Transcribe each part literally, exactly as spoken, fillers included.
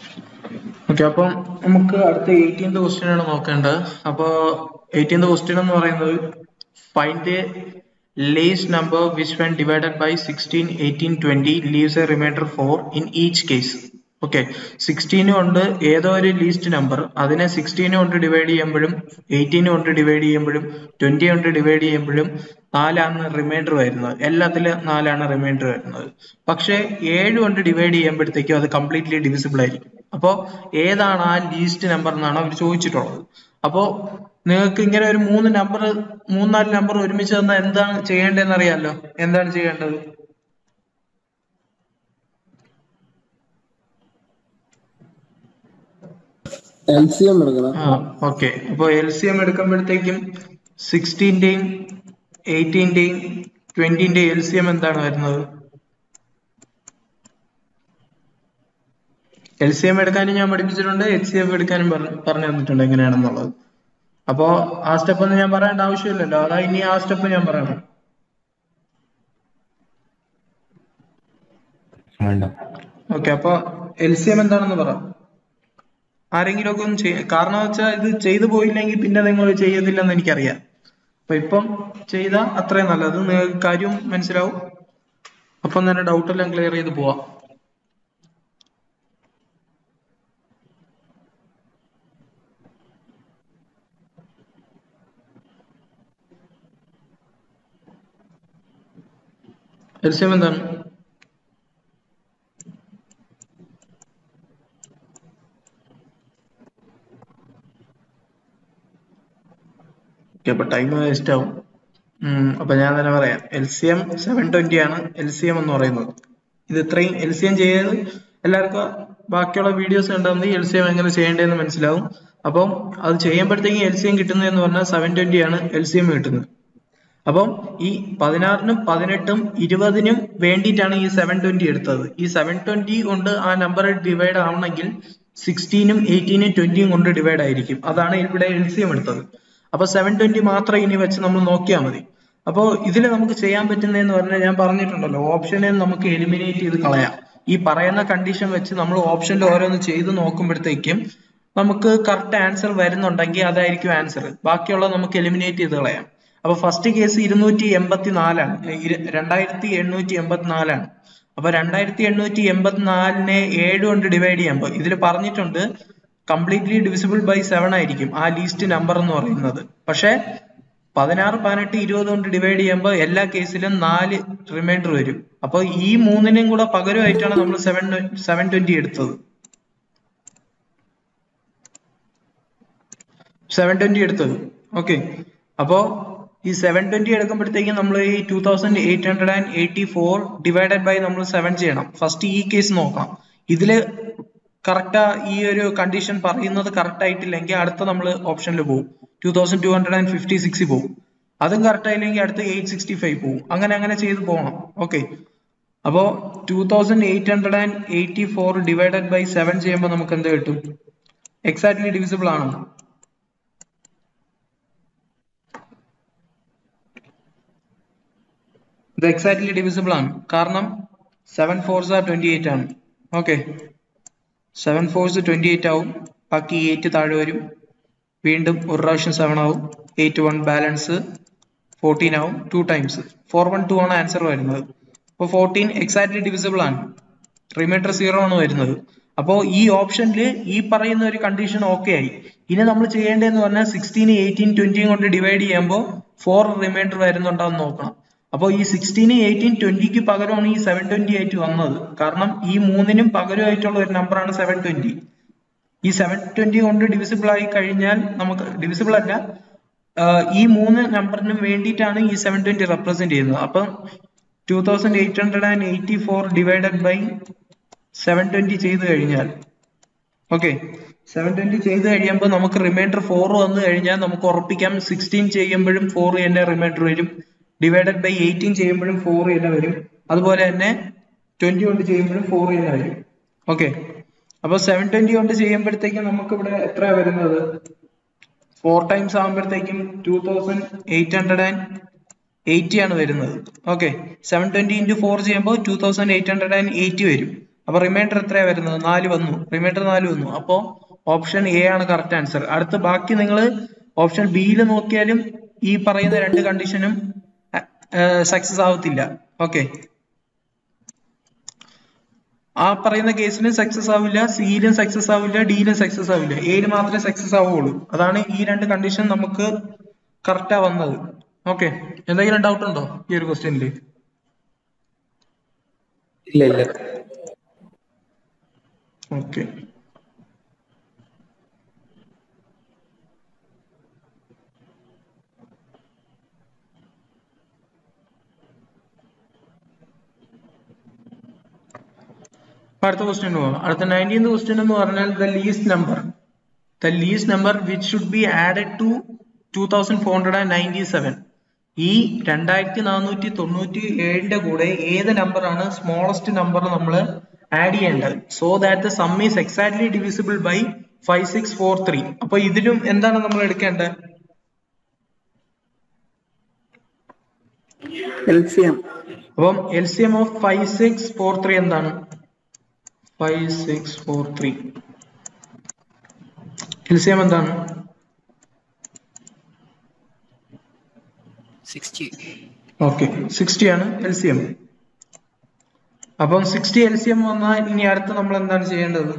Okay, അപ്പം നമുക്ക് അടുത്ത എയ്റ്റീൻത് ക്വസ്റ്റ്യൻ ആണ് നോക്കേണ്ടത്. അപ്പോ എയ്റ്റീൻത് ക്വസ്റ്റ്യൻ എന്ന് പറയുന്നത് find the least number which when divided by sixteen, eighteen, twenty leaves a remainder four in each case. Okay, sixteen കൊണ്ട് ഏതോ ഒരു ലീസ്റ്റ് നമ്പർ, അതിനെ സിക്സ്റ്റീന് കൊണ്ട് ഡിവൈഡ് ചെയ്യുമ്പോഴും എയ്റ്റീന് കൊണ്ട് ഡിവൈഡ് ചെയ്യുമ്പോഴും ട്വന്റി കൊണ്ട് ഡിവൈഡ് ചെയ്യുമ്പോഴും നാലാണ് റിമൈൻഡർ വരുന്നത്. എല്ലാത്തിലും നാലാണ് റിമൈൻഡർ വരുന്നത്. പക്ഷെ ഏഴ് കൊണ്ട് ഡിവൈഡ് ചെയ്യുമ്പോഴത്തേക്കും അത് കംപ്ലീറ്റ്ലി ഡിവിസിബിൾ ആയിരിക്കും. അപ്പോ ഏതാണ് ആ ലീസ്റ്റ് നമ്പർ എന്നാണ് അവർ ചോദിച്ചിട്ടുള്ളത്. അപ്പോ നിങ്ങൾക്ക് ഇങ്ങനെ ഒരു മൂന്ന് നമ്പർ മൂന്നാല് നമ്പർ ഒരുമിച്ച് തന്നാൽ എന്താണ് ചെയ്യേണ്ടതെന്ന് അറിയാലോ. എന്താണ് ചെയ്യേണ്ടത്? എൽ സി എം എടുക്കണം. ആ ഓക്കെ, അപ്പൊ എൽ സി എം എടുക്കുമ്പോഴത്തേക്കും സിക്സ്റ്റീന്റെയും എയ്റ്റീന്റെയും ട്വന്റിന്റെയും എൽ സി എം എന്താണ് വരുന്നത്? എൽ സി എം എടുക്കാനും ഞാൻ പഠിപ്പിച്ചിട്ടുണ്ട്, എച്ച് സി എഫ് എടുക്കാനും പറഞ്ഞു തന്നിട്ടുണ്ട് എങ്ങനെയാണെന്നുള്ളത്. അപ്പോ ആ സ്റ്റെപ്പ് ഒന്നും ഞാൻ പറയേണ്ട ആവശ്യമില്ലല്ലോ. അതാ ഇനി ആ സ്റ്റെപ്പ് ഞാൻ പറയണം. ഓക്കെ, അപ്പൊ എൽ സി എം എന്താണെന്ന് പറ. ആരെങ്കിലും ഒക്കെ ഒന്ന് ചെയ്യ, കാരണം വെച്ചാൽ ഇത് ചെയ്തു പോയില്ലെങ്കിൽ പിന്നെ നിങ്ങൾ ചെയ്യത്തില്ലെന്ന് എനിക്കറിയാം. അപ്പൊ ഇപ്പം ചെയ്താൽ അത്രയും നല്ലത്, നിങ്ങൾക്ക് കാര്യം മനസ്സിലാവും. അപ്പം തന്നെ ഡൗട്ട് എല്ലാം ക്ലിയർ ചെയ്ത് പോവാം. എൽ സി എം എന്താണ്? അപ്പൊ ടൈം വേസ്റ്റ് ആവും. അപ്പൊ ഞാൻ തന്നെ പറയാം. L C M seven twenty ആണ് എൽ സി എം എന്ന് പറയുന്നത്. ഇത് ഇത്രയും എൽ സി എം ചെയ്ത് എല്ലാവർക്കും ബാക്കിയുള്ള വീഡിയോസ് കണ്ടാൽ മതി എൽ സി എം എങ്ങനെ ചെയ്യേണ്ടതെന്ന് മനസ്സിലാവും. അപ്പം അത് ചെയ്യുമ്പോഴത്തേക്കും എൽ സി എം കിട്ടുന്നതെന്ന് പറഞ്ഞാൽ സെവൻ ട്വന്റി ആണ് എൽ സി എം കിട്ടുന്നത്. അപ്പം ഈ പതിനാറിനും പതിനെട്ടും ഇരുപതിനും വേണ്ടിയിട്ടാണ് ഈ സെവൻ ട്വന്റി എടുത്തത്. ഈ സെവൻ ട്വന്റി കൊണ്ട് ആ നമ്പർ ഡിവൈഡ് ആവണമെങ്കിൽ സിക്സ്റ്റീനും എയ്റ്റീനും ട്വന്റിയും കൊണ്ട് ഡിവൈഡ് ആയിരിക്കും. അതാണ് ഇവിടെ എൽ സി എം എടുത്തത്. അപ്പൊ സെവൻ ട്വന്റി മാത്രം ഇനി വെച്ച് നമ്മൾ നോക്കിയാൽ മതി. അപ്പോൾ ഇതിൽ നമുക്ക് ചെയ്യാൻ പറ്റുന്നതെന്ന് പറഞ്ഞാൽ ഞാൻ പറഞ്ഞിട്ടുണ്ടല്ലോ, ഓപ്ഷനിൽ നമുക്ക് എലിമിനേറ്റ് ചെയ്ത് കളയാം. ഈ പറയുന്ന കണ്ടീഷൻ വെച്ച് നമ്മൾ ഓപ്ഷനിൽ ഓരോന്ന് ചെയ്ത് നോക്കുമ്പോഴത്തേക്കും നമുക്ക് കറക്റ്റ് ആൻസർ വരുന്നുണ്ടെങ്കിൽ അതായിരിക്കും ആൻസർ. ബാക്കിയുള്ളത് നമുക്ക് എലിമിനേറ്റ് ചെയ്ത് കളയാം. അപ്പൊ ഫസ്റ്റ് കേസ് ഇരുന്നൂറ്റി എൺപത്തി നാലാണ് രണ്ടായിരത്തി എണ്ണൂറ്റി എൺപത്തി നാലാണ്. അപ്പൊ രണ്ടായിരത്തി എണ്ണൂറ്റി എൺപത്തി നാലിനെ ഏഴ് കൊണ്ട് ഡിവൈഡ് ചെയ്യുമ്പോൾ ഇതിൽ പറഞ്ഞിട്ടുണ്ട് കംപ്ലീറ്റ്ലി ഡിവിസിബിൾ ബൈ സെവൻ ആയിരിക്കും ആ ലീസ്റ്റ് നമ്പർ എന്ന് പറയുന്നത്. പക്ഷെ പതിനാറ്, പതിനെട്ട്, ഇരുപത് കൊണ്ട് ഡിവൈഡ് ചെയ്യുമ്പോൾ എല്ലാ കേസിലും നാല് റിമൈൻഡർ വരും. അപ്പൊ ഈ മൂന്നിനെയും കൂടെ പകരമായിട്ടാണ് നമ്മൾ സെവൻ സെവൻ ട്വന്റി എടുത്തത്. സെവൻ ട്വന്റി എടുത്തത് ഓക്കെ. അപ്പോ ഈ സെവൻ ട്വന്റി എടുക്കുമ്പോഴത്തേക്കും നമ്മൾ ഈ two thousand eight hundred and eighty four divided by നമ്മൾ സെവൻ ചെയ്യണം. ഫസ്റ്റ് ഈ കേസ് നോക്കാം. ഇതില് കറക്റ്റാ ഈ ഒരു കണ്ടീഷൻ പറയുന്നത് കറക്റ്റ് ആയിട്ടില്ലെങ്കിൽ അടുത്ത നമ്മൾ ഓപ്ഷനിൽ പോകും. Two thousand two hundred and fifty six പോകും. അതും കറക്റ്റ് ആയില്ലെങ്കിൽ അടുത്ത് എയ്റ്റ് സിക്സ്റ്റി ഫൈവ് പോകും. അങ്ങനെ അങ്ങനെ ചെയ്ത് പോകണം. ഓക്കെ, അപ്പോ two thousand eight hundred and eighty four divided by seven ചെയ്യുമ്പോൾ നമുക്ക് എന്ത് കിട്ടും? എക്സാക്ട്ലി ഡിവിസിബിൾ ആണോ? ഇത് എക്സാക്ട്ലി ഡിവിസിബിൾ ആണ്. കാരണം സെവൻ ഫോർസ് ആ ട്വന്റി എയ്റ്റ് ആണ്. Okay, seven fours twenty eight ആവും. ബാക്കി എയ്റ്റ് താഴെ വരും. വീണ്ടും ഒരു പ്രാവശ്യം സെവൻ ആവും. എയ്റ്റ് വൺ ബാലൻസ് ഫോർട്ടീൻ ആവും. Two times four one two ആണ് ആൻസർ വരുന്നത്. അപ്പോൾ ഫോർട്ടീൻ എക്സാക്ട്ലി ഡിവിസിബിൾ ആണ്. റിമൈൻഡർ സീറോ ആണ് വരുന്നത്. അപ്പോൾ ഈ ഓപ്ഷനിൽ ഈ പറയുന്ന ഒരു കണ്ടീഷൻ ഓക്കെ ആയി. ഇനി നമ്മൾ ചെയ്യേണ്ടതെന്ന് പറഞ്ഞാൽ സിക്സ്റ്റീൻ, എയ്റ്റീൻ, ട്വന്റിയും കൊണ്ട് ഡിവൈഡ് ചെയ്യുമ്പോൾ ഫോർ റിമൈൻഡർ വരുന്നുണ്ടോ എന്ന് നോക്കണം. അപ്പോൾ ഈ സിക്സ്റ്റീൻ, എയ്റ്റീൻ, ട്വന്റിക്ക് പകരമാണ് ഈ സെവൻ ട്വന്റി ആയിട്ട് വന്നത്. കാരണം ഈ മൂന്നിനും പകരമായിട്ടുള്ള ഒരു നമ്പറാണ് സെവൻ ട്വന്റി. ഈ സെവൻ ട്വന്റി കൊണ്ട് ഡിവിസിബിൾ ആയി കഴിഞ്ഞാൽ നമുക്ക് ഡിവിസിബിൾ അല്ല, ഈ മൂന്ന് നമ്പറിനും വേണ്ടിയിട്ടാണ് ഈ സെവൻ ട്വന്റി റെപ്രസെന്റ് ചെയ്യുന്നത്. അപ്പം two thousand eight hundred and eighty four divided by seven twenty ചെയ്ത് കഴിഞ്ഞാൽ ഓക്കെ, സെവൻ ട്വന്റി ചെയ്ത് കഴിയുമ്പോൾ നമുക്ക് റിമൈൻഡർ ഫോർ വന്നു കഴിഞ്ഞാൽ നമുക്ക് ഉറപ്പിക്കാം സിക്സ്റ്റീൻ ചെയ്യുമ്പോഴും ഫോർ തന്നെ റിമൈൻഡർ വരും. ഡിവൈഡഡ് ബൈ എയ്റ്റീൻ ചെയ്യുമ്പോഴും ഫോർ തന്നെ വരും. അതുപോലെ തന്നെ ട്വന്റി കൊണ്ട് ചെയ്യുമ്പോഴും ഫോർ തന്നെ വരും. ഓക്കെ, അപ്പൊ സെവൻ ട്വന്റി കൊണ്ട് ചെയ്യുമ്പോഴത്തേക്കും നമുക്ക് ഇവിടെ എത്ര വരുന്നത്? ഫോർ ടൈംസ് ആകുമ്പോഴത്തേക്കും two thousand eight hundred and eighty ആണ് വരുന്നത്. Okay, seven twenty into four ചെയ്യുമ്പോൾ two thousand eight hundred and eighty വരും. അപ്പൊ റിമൈൻഡർ എത്രയാ വരുന്നത്? നാല് വന്നു. റിമൈൻഡർ നാല് വന്നു. അപ്പോ ഓപ്ഷൻ എ ആണ് കറക്റ്റ് ആൻസർ. അടുത്ത ബാക്കി നിങ്ങൾ ഓപ്ഷൻ ബിയിൽ നോക്കിയാലും ഈ പറയുന്ന രണ്ട് കണ്ടീഷനും സക്സസ് ആവത്തില്ല. ഓക്കെ, ആ പറയുന്ന കേസിലും സക്സസ് ആവില്ല, സിയിലും സക്സസ് ആവില്ല, ഡിയിലും സക്സസ് ആവില്ല, എയിൽ മാത്രമേ സക്സസ് ആവുള്ളൂ. അതാണ് ഈ രണ്ട് കണ്ടീഷൻ നമുക്ക് കറക്റ്റാ വന്നത്. ഓക്കെ, എന്തെങ്കിലും ഡൗട്ട് ഉണ്ടോ ഈ ഒരു ക്വസ്റ്റ്യനിൽ? ഇല്ല ഇല്ല. ഓക്കെ, അടുത്ത ക്വസ്റ്റ്യൻ പോവാം. അടുത്ത നയൻറ്റീൻത് ക്വസ്റ്റ്യൻ എന്ന് പറഞ്ഞാൽ the least number the least number which should be added to two thousand four hundred and ninety seven. ഈ രണ്ടായിരത്തി നാനൂറ്റി തൊണ്ണൂറ്റി ഏഴിന്റെ കൂടെ ഏത് നമ്പർ ആണ് സ്മോളസ്റ്റ് നമ്പർ നമ്മൾ ആഡ് ചെയ്യേണ്ടത്? So that the sum is exactly divisible by five six four three. അപ്പൊ ഇതിലും എന്താണ് നമ്മൾ എടുക്കേണ്ടത്? L C M. അപ്പം L C M of five six four three എന്താണ്? Five six four three L C M എന്താണ്? Sixty. Okay, sixty ആണ് L C M. അപ്പം സിക്സ്റ്റി എൽ സി എം വന്നാൽ ഇനി അടുത്ത് നമ്മൾ എന്താണ് ചെയ്യേണ്ടത്?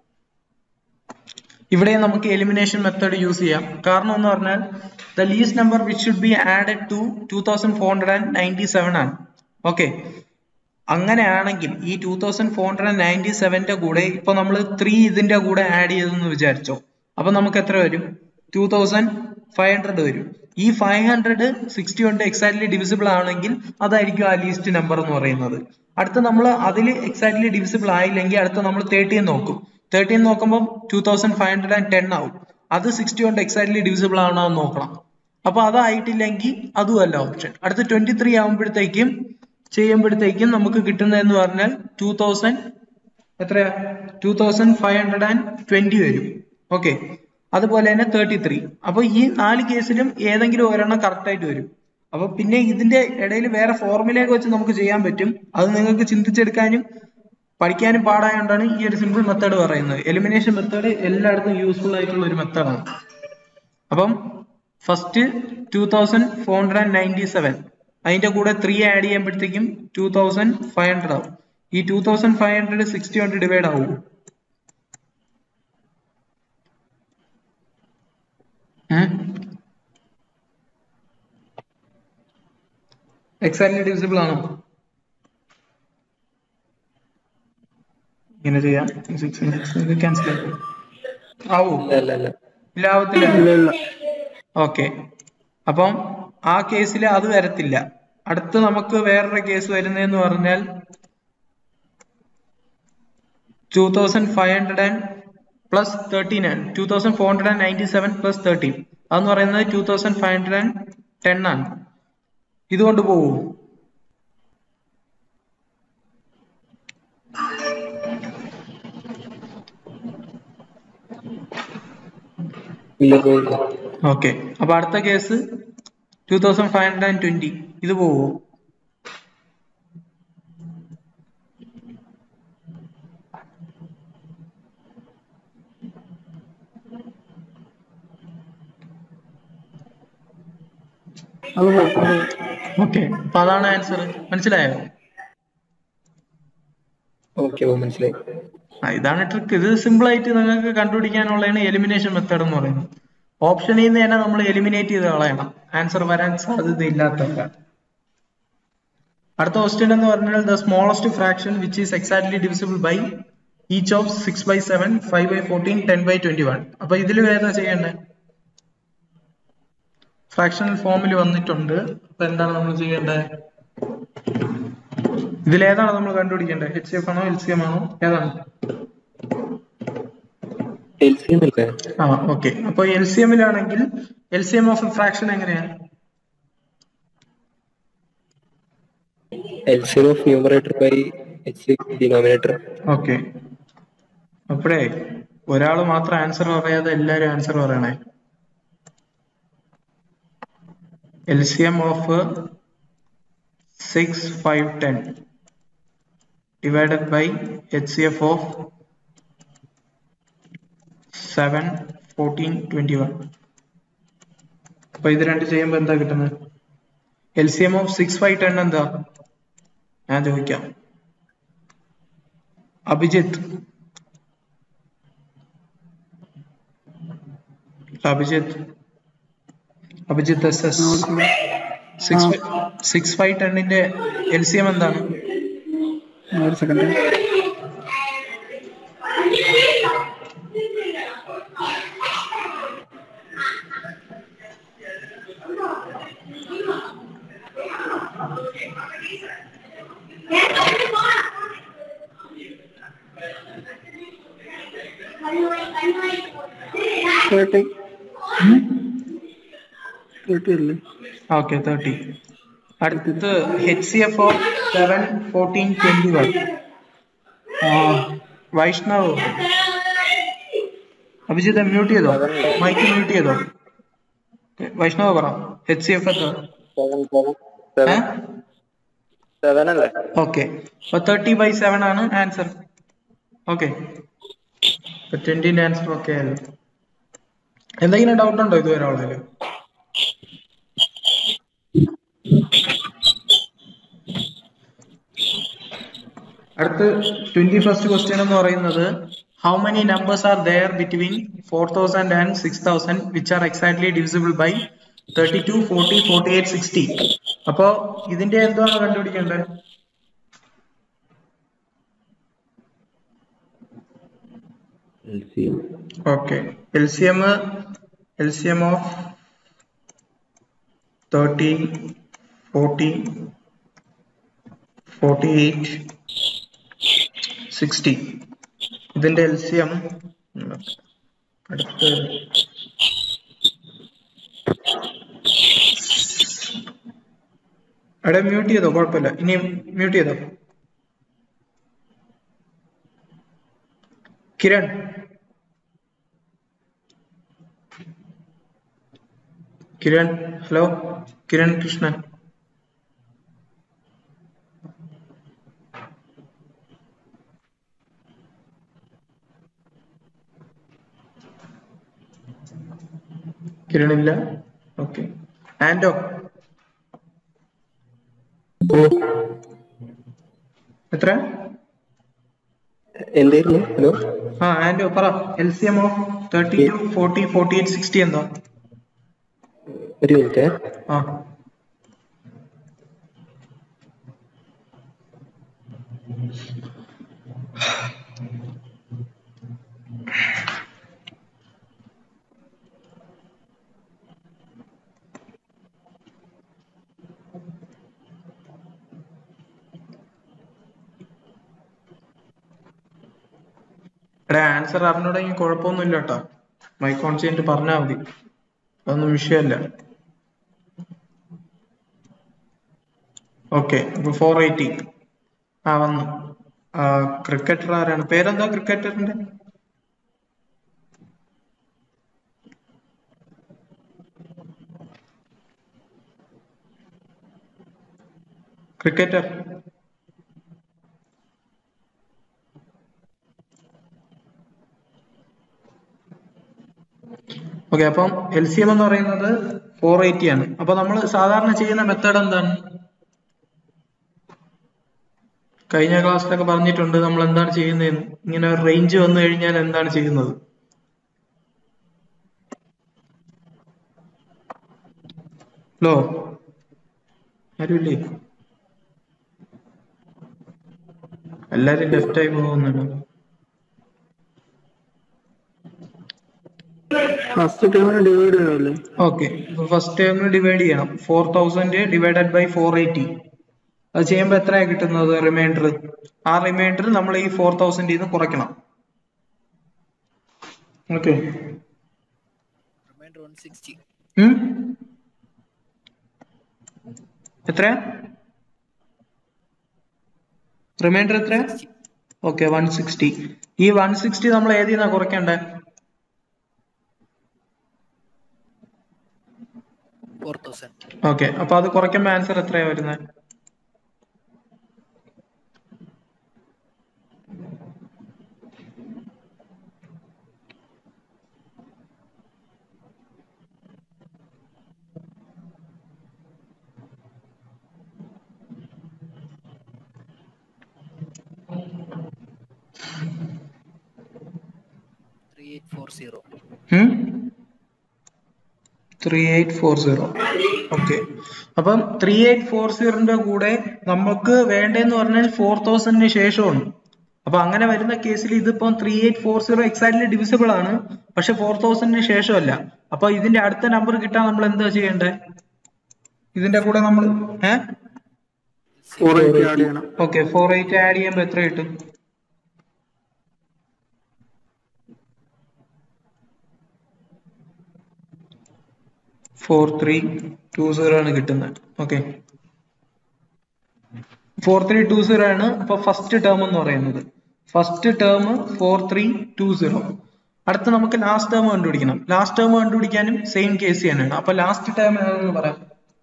ഇവിടെ നമുക്ക് എലിമിനേഷൻ മെത്തേഡ് യൂസ് ചെയ്യാം. കാരണം എന്ന് പറഞ്ഞാൽ the least number which should be added to two thousand four hundred and ninety seven ആണ്. ഓക്കെ, അങ്ങനെയാണെങ്കിൽ ഈ two thousand four hundred and ninety സെവന്റെ കൂടെ ഇപ്പൊ നമ്മൾ ത്രീ ഇതിന്റെ കൂടെ ആഡ് ചെയ്തെന്ന് വിചാരിച്ചോ. അപ്പൊ നമുക്ക് എത്ര വരും? ടൂ തൗസൻഡ് ഫൈവ് ഹൺഡ്രഡ് വരും. ഈ ഫൈവ് ഹൺഡ്രഡ് സിക്സ്റ്റി കൊണ്ട് എക്സാക്ട്ലി ഡിവിസിബിൾ ആണെങ്കിൽ അതായിരിക്കും ആ ലീസ്റ്റ് നമ്പർ എന്ന് പറയുന്നത്. അടുത്ത നമ്മൾ അതിൽ എക്സാക്ട്ലി ഡിവിസിബിൾ ആയില്ലെങ്കിൽ അടുത്ത നമ്മൾ തേർട്ടീൻ നോക്കും. തേർട്ടീൻ നോക്കുമ്പോൾ two thousand five hundred and ten ആവും. അത് സിക്സ്റ്റി കൊണ്ട് എക്സാക്ട്ലി ഡിവിസിബിൾ ആണോ എന്ന് നോക്കണം. അപ്പൊ അതായിട്ടില്ലെങ്കിൽ അതുമല്ല ഓപ്ഷൻ. അടുത്ത ട്വന്റി ത്രീ ആകുമ്പോഴത്തേക്കും ചെയ്യുമ്പോഴത്തേക്കും നമുക്ക് കിട്ടുന്നതെന്ന് പറഞ്ഞാൽ ടൂ തൗസൻഡ് എത്രയാ? Two thousand five hundred and twenty വരും. ഓക്കെ, അതുപോലെ തന്നെ തേർട്ടി ത്രീ. അപ്പൊ ഈ നാല് കേസിലും ഏതെങ്കിലും ഒരെണ്ണം കറക്റ്റ് ആയിട്ട് വരും. അപ്പൊ പിന്നെ ഇതിന്റെ ഇടയിൽ വേറെ ഫോർമുലയൊക്കെ വെച്ച് നമുക്ക് ചെയ്യാൻ പറ്റും. അത് നിങ്ങൾക്ക് ചിന്തിച്ചെടുക്കാനും പഠിക്കാനും പാടായോണ്ടാണ് ഈ ഒരു സിമ്പിൾ മെത്തേഡ് പറയുന്നത്. എലിമിനേഷൻ മെത്തേഡ് എല്ലായിടത്തും യൂസ്ഫുൾ ആയിട്ടുള്ള ഒരു മെത്തേഡാണ്. അപ്പം first two thousand four hundred and ninety seven അതിന്റെ കൂടെ ത്രീ ആഡ് ചെയ്യുമ്പോഴത്തേക്കും ടൂ തൗസൻഡ് ഫൈവ് ഹൺഡ്രഡ് ആവും. ഈ two thousand five hundred sixty കൊണ്ട് ഡിവൈഡ് ആവും. എക്സാക്ട്ലി ഡിവിസിബിൾ ആണോ? ഇങ്ങനെ ചെയ്യാം. ക്യാൻസൽ ആവോ? ഇല്ല, ആവത്തില്ല. ഓക്കെ, അപ്പം ആ കേസിൽ അത് വരത്തില്ല. അടുത്ത് നമുക്ക് വേറൊരു കേസ് വരുന്നതെന്ന് പറഞ്ഞാൽ two thousand five hundred and plus thirteen ആണ്. Two thousand four hundred and ninety seven plus thirteen അതെന്ന് പറയുന്നത് two thousand five hundred and ten ആണ്. ഇതുകൊണ്ട് പോവൂ? ഓക്കെ, അപ്പൊ അടുത്ത case two thousand five hundred and twenty ഇത് പോവോ? ഓക്കെ, അപ്പൊ അതാണ് ആൻസർ. മനസ്സിലായോ? മനസ്സിലായി. ആ, ഇതാണ് ട്രിക്ക്. ഇത് സിമ്പിൾ ആയിട്ട് നിങ്ങൾക്ക് കണ്ടുപിടിക്കാനുള്ളതാണ് എലിമിനേഷൻ മെത്തേഡ് എന്ന് പറയുന്നത്. ഓപ്ഷനിൽ നിന്ന് തന്നെ നമ്മൾ എലിമിനേറ്റ് ചെയ്ത് കളയണം, ആൻസർ വരാൻ സാധ്യതയില്ലാത്തല്ല. അടുത്ത ക്വസ്റ്റ്യൻ എന്ന് പറഞ്ഞാൽ the smallest fraction which is exactly divisible by each of six by seven, five by fourteen, ten by twenty one. അപ്പൊ ഇതിൽ ഏതാ ചെയ്യേണ്ടത്? ഫ്രാക്ഷണൽ ഫോമിൽ വന്നിട്ടുണ്ട്. അപ്പൊ എന്താണ് നമ്മൾ ചെയ്യേണ്ടത്? ഇതിലേതാണ് നമ്മൾ കണ്ടുപിടിക്കേണ്ടത്? എച്ച് സി എഫ് ആണോ എൽ സി എം ആണോ ഏതാണ്? ആ, ഓക്കെ. അപ്പൊ എൽ സി എമ്മിലാണെങ്കിൽ L C M of fraction എങ്ങനെയാണ്? L C M of numerator by H C denominator. Okay, അപ്പോഴേ ഒരാൾ മാത്രം ആൻസർ പറയാതെ എല്ലാരും ആൻസർ പറയണേ. L C M of six, five, ten divided by H C F of seven, fourteen, twenty-one. അപ്പൊ ഇത് രണ്ട് ചെയ്യുമ്പോൾ എന്താ കിട്ടുന്നത്? L C M of six five ten എന്താ ഞാൻ ചോദിക്കാം. Abhijith Abhijith Abhijith S S six six five ടെന്നിന്റെ എൽ സി എം എന്താണ്? ഒരു സെക്കൻഡ്. തേർട്ടി തേർട്ടി അല്ലേ? Okay thirty. അടുത്ത് H C F of seven, fourteen, twenty one. Vaishnav Abhijith mute ചെയ്തോ? മൈക്ക് മ്യൂട്ട് ചെയ്തോ? വൈഷ്ണവ് പറ. എച്ച് സി എഫ് എത്ര? ഓക്കെ, അപ്പൊ തേർട്ടി ബൈ സെവൻ ആണ് ആൻസർ. ഓക്കെ, ട്വന്റിന്റെ ആൻസർ ഓക്കെ ആയല്ലോ. എന്തെങ്കിലും ഡൗട്ട് ഉണ്ടോ ഇതുവരെ ഉള്ളത്? അടുത്ത് ട്വന്റി ഫസ്റ്റ് ക്വസ്റ്റ്യൻ എന്ന് പറയുന്നത് how many numbers are there between four thousand and six thousand which are exactly divisible by thirty two, forty, forty eight, sixty. അപ്പോ ഇതിന്റെ എന്താണ് കണ്ടുപിടിക്കേണ്ടത്? Okay, L C M L C M of thirty, forty, forty eight, sixty. ഇതിന്റെ L C M അടുത്ത് അവിടെ mute ചെയ്തോ? കുഴപ്പമില്ല, ഇനി മ്യൂട്ട് ചെയ്തോ. കിരൺ കിരൺ ഹലോ, കിരൺ കൃഷ്ണൻ. കിരണില്ല. ഓക്കെ, ആൻഡോ എത്ര? എന്തായിരുന്നു? ഹലോ, ആ ആൻഡോ പറ. L C M of thirty two, forty, forty eight, sixty എന്താ? ഒരു മിനിറ്റ്. ആ എടാ ആൻസർ അറിഞ്ഞൂടെങ്കിൽ കുഴപ്പമൊന്നുമില്ല കേട്ടോ. മൈക്ക് ഓൺ ചെയ്തിട്ട് പറഞ്ഞാൽ മതി, അതൊന്നും വിഷയമല്ല. ഓക്കെ, അപ്പൊ ഫോർ എയ്റ്റി ആ വന്നു. ക്രിക്കറ്റർ ആരാണ്? പേരെന്താ ക്രിക്കറ്ററിന്റെ? Cricketer okay. അപ്പം എൽ സി എം എന്ന് പറയുന്നത് ഫോർ എയ്റ്റി ആണ്. അപ്പൊ നമ്മൾ സാധാരണ ചെയ്യുന്ന മെത്തേഡ് എന്താണ്? കഴിഞ്ഞ ക്ലാസ്സിലൊക്കെ പറഞ്ഞിട്ടുണ്ട് നമ്മൾ എന്താണ് ചെയ്യുന്നതെന്ന്. ഇങ്ങനെ ഒരു റേഞ്ച് വന്നു കഴിഞ്ഞാൽ എന്താണ് ചെയ്യുന്നത്? ഹലോ, ആരുമില്ലേ? എല്ലാരും ലെഫ്റ്റ് ആയി പോകുന്നുണ്ട്. ഫസ്റ്റ് ടേമിന് ഡിവൈഡ് ചെയ്യണമല്ലേ? ഓക്കെ, ഫസ്റ്റ് ടേമിന് ഡിവൈഡ് ചെയ്യണം. Four thousand divided by four eighty. അത് ചെയ്യുമ്പോൾ എത്രയാണ് കിട്ടുന്നത്? റിമൈൻഡർ. ആ റിമൈൻഡർ നമ്മൾ ഈ ഫോർ തൗസൻഡിൽ നിന്ന് കുറയ്ക്കണം. ഓക്കെ, എത്ര റിമൈൻഡർ എത്ര? Okay, one sixty. ഈ വൺ സിക്സ്റ്റി നമ്മൾ ഏതിനാ കുറയ്ക്കണ്ടേ? ഓക്കെ, അപ്പൊ അത് കുറയ്ക്കുമ്പോ ആൻസർ എത്രയാ വരുന്നത്? eight four zero. Three eight four zero. Okay, അപ്പം ത്രീ എയ്റ്റ് ഫോർ സീറോന്റെ കൂടെ നമുക്ക് വേണ്ടതെന്ന് പറഞ്ഞാൽ ഫോർ തൗസൻഡിന് ശേഷമാണ്. അപ്പൊ അങ്ങനെ വരുന്ന കേസിൽ ഇതിപ്പം three eight four zero exactly divisible ആണ്, പക്ഷെ ഫോർ തൗസൻഡിന് ശേഷമല്ല. അപ്പൊ ഇതിന്റെ അടുത്ത നമ്പർ കിട്ടാൻ നമ്മൾ എന്താ ചെയ്യേണ്ടത്? ഇതിന്റെ കൂടെ നമ്മൾ ഏഹ് ഫോർ എയ്റ്റി ആഡ് ചെയ്യണം. ഓക്കെ, ഫോർ എയ്റ്റ് ആഡ് ചെയ്യുമ്പോൾ എത്ര കിട്ടും? ഫോർ ത്രീ ടു സീറോ ആണ് കിട്ടുന്നത്. Okay, four three two zero ആണ് അപ്പൊ ഫസ്റ്റ് ടേം എന്ന് പറയുന്നത്. First term four three two zero. അടുത്ത് നമുക്ക് ലാസ്റ്റ് ടേം കണ്ടുപിടിക്കണം. ലാസ്റ്റ് ടേം കണ്ടുപിടിക്കാനും സെയിം കേസ് തന്നെയാണ്. അപ്പൊ ലാസ്റ്റ് ടേം ഏതാണെന്ന് പറയാം.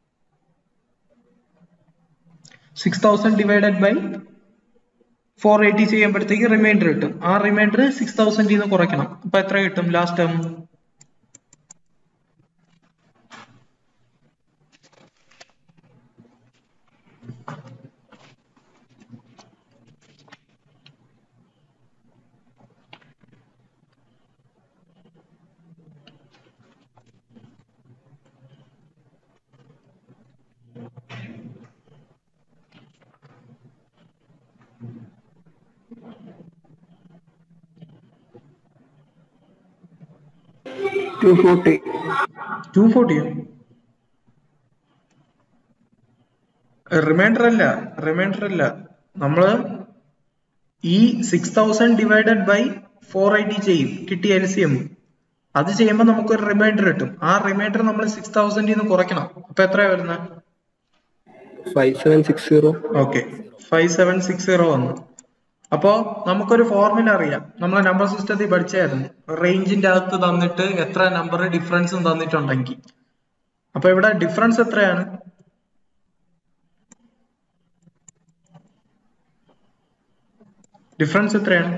Six thousand divided by four eighty ചെയ്യുമ്പോഴത്തേക്ക് റിമൈൻഡർ കിട്ടും. ആ റിമൈൻഡർ സിക്സ് തൗസൻഡിൽ നിന്ന് കുറയ്ക്കണം. അപ്പൊ എത്ര കിട്ടും last term? Two forty. Two ഫോർട്ടിയോ? റിമൈൻഡർ അല്ല, റിമൈൻഡർ അല്ല. നമ്മള് ഈ six thousand divided by four eighty ചെയ്യും, കിട്ടിയ എൽ സി എം. അത് ചെയ്യുമ്പോൾ നമുക്കൊരു റിമൈൻഡർ കിട്ടും. ആ റിമൈൻഡർ നമ്മൾ സിക്സ് തൗസൻഡിൽ നിന്ന് കുറയ്ക്കണം. അപ്പൊ എത്രയാ വരുന്നത്? Five seven six zero. Okay, five seven six zero വന്നു. അപ്പോ നമുക്കൊരു ഫോർമുല അറിയാം, നമ്മളെ നമ്പർ സിസ്റ്റത്തിൽ പഠിച്ചായിരുന്നു. റേഞ്ചിന്റെ അകത്ത് തന്നിട്ട് എത്ര നമ്പർ ഡിഫറൻസും തന്നിട്ടുണ്ടെങ്കിൽ. അപ്പൊ ഇവിടെ ഡിഫറൻസ് എത്രയാണ്? ഡിഫറൻസ് എത്രയാണ്?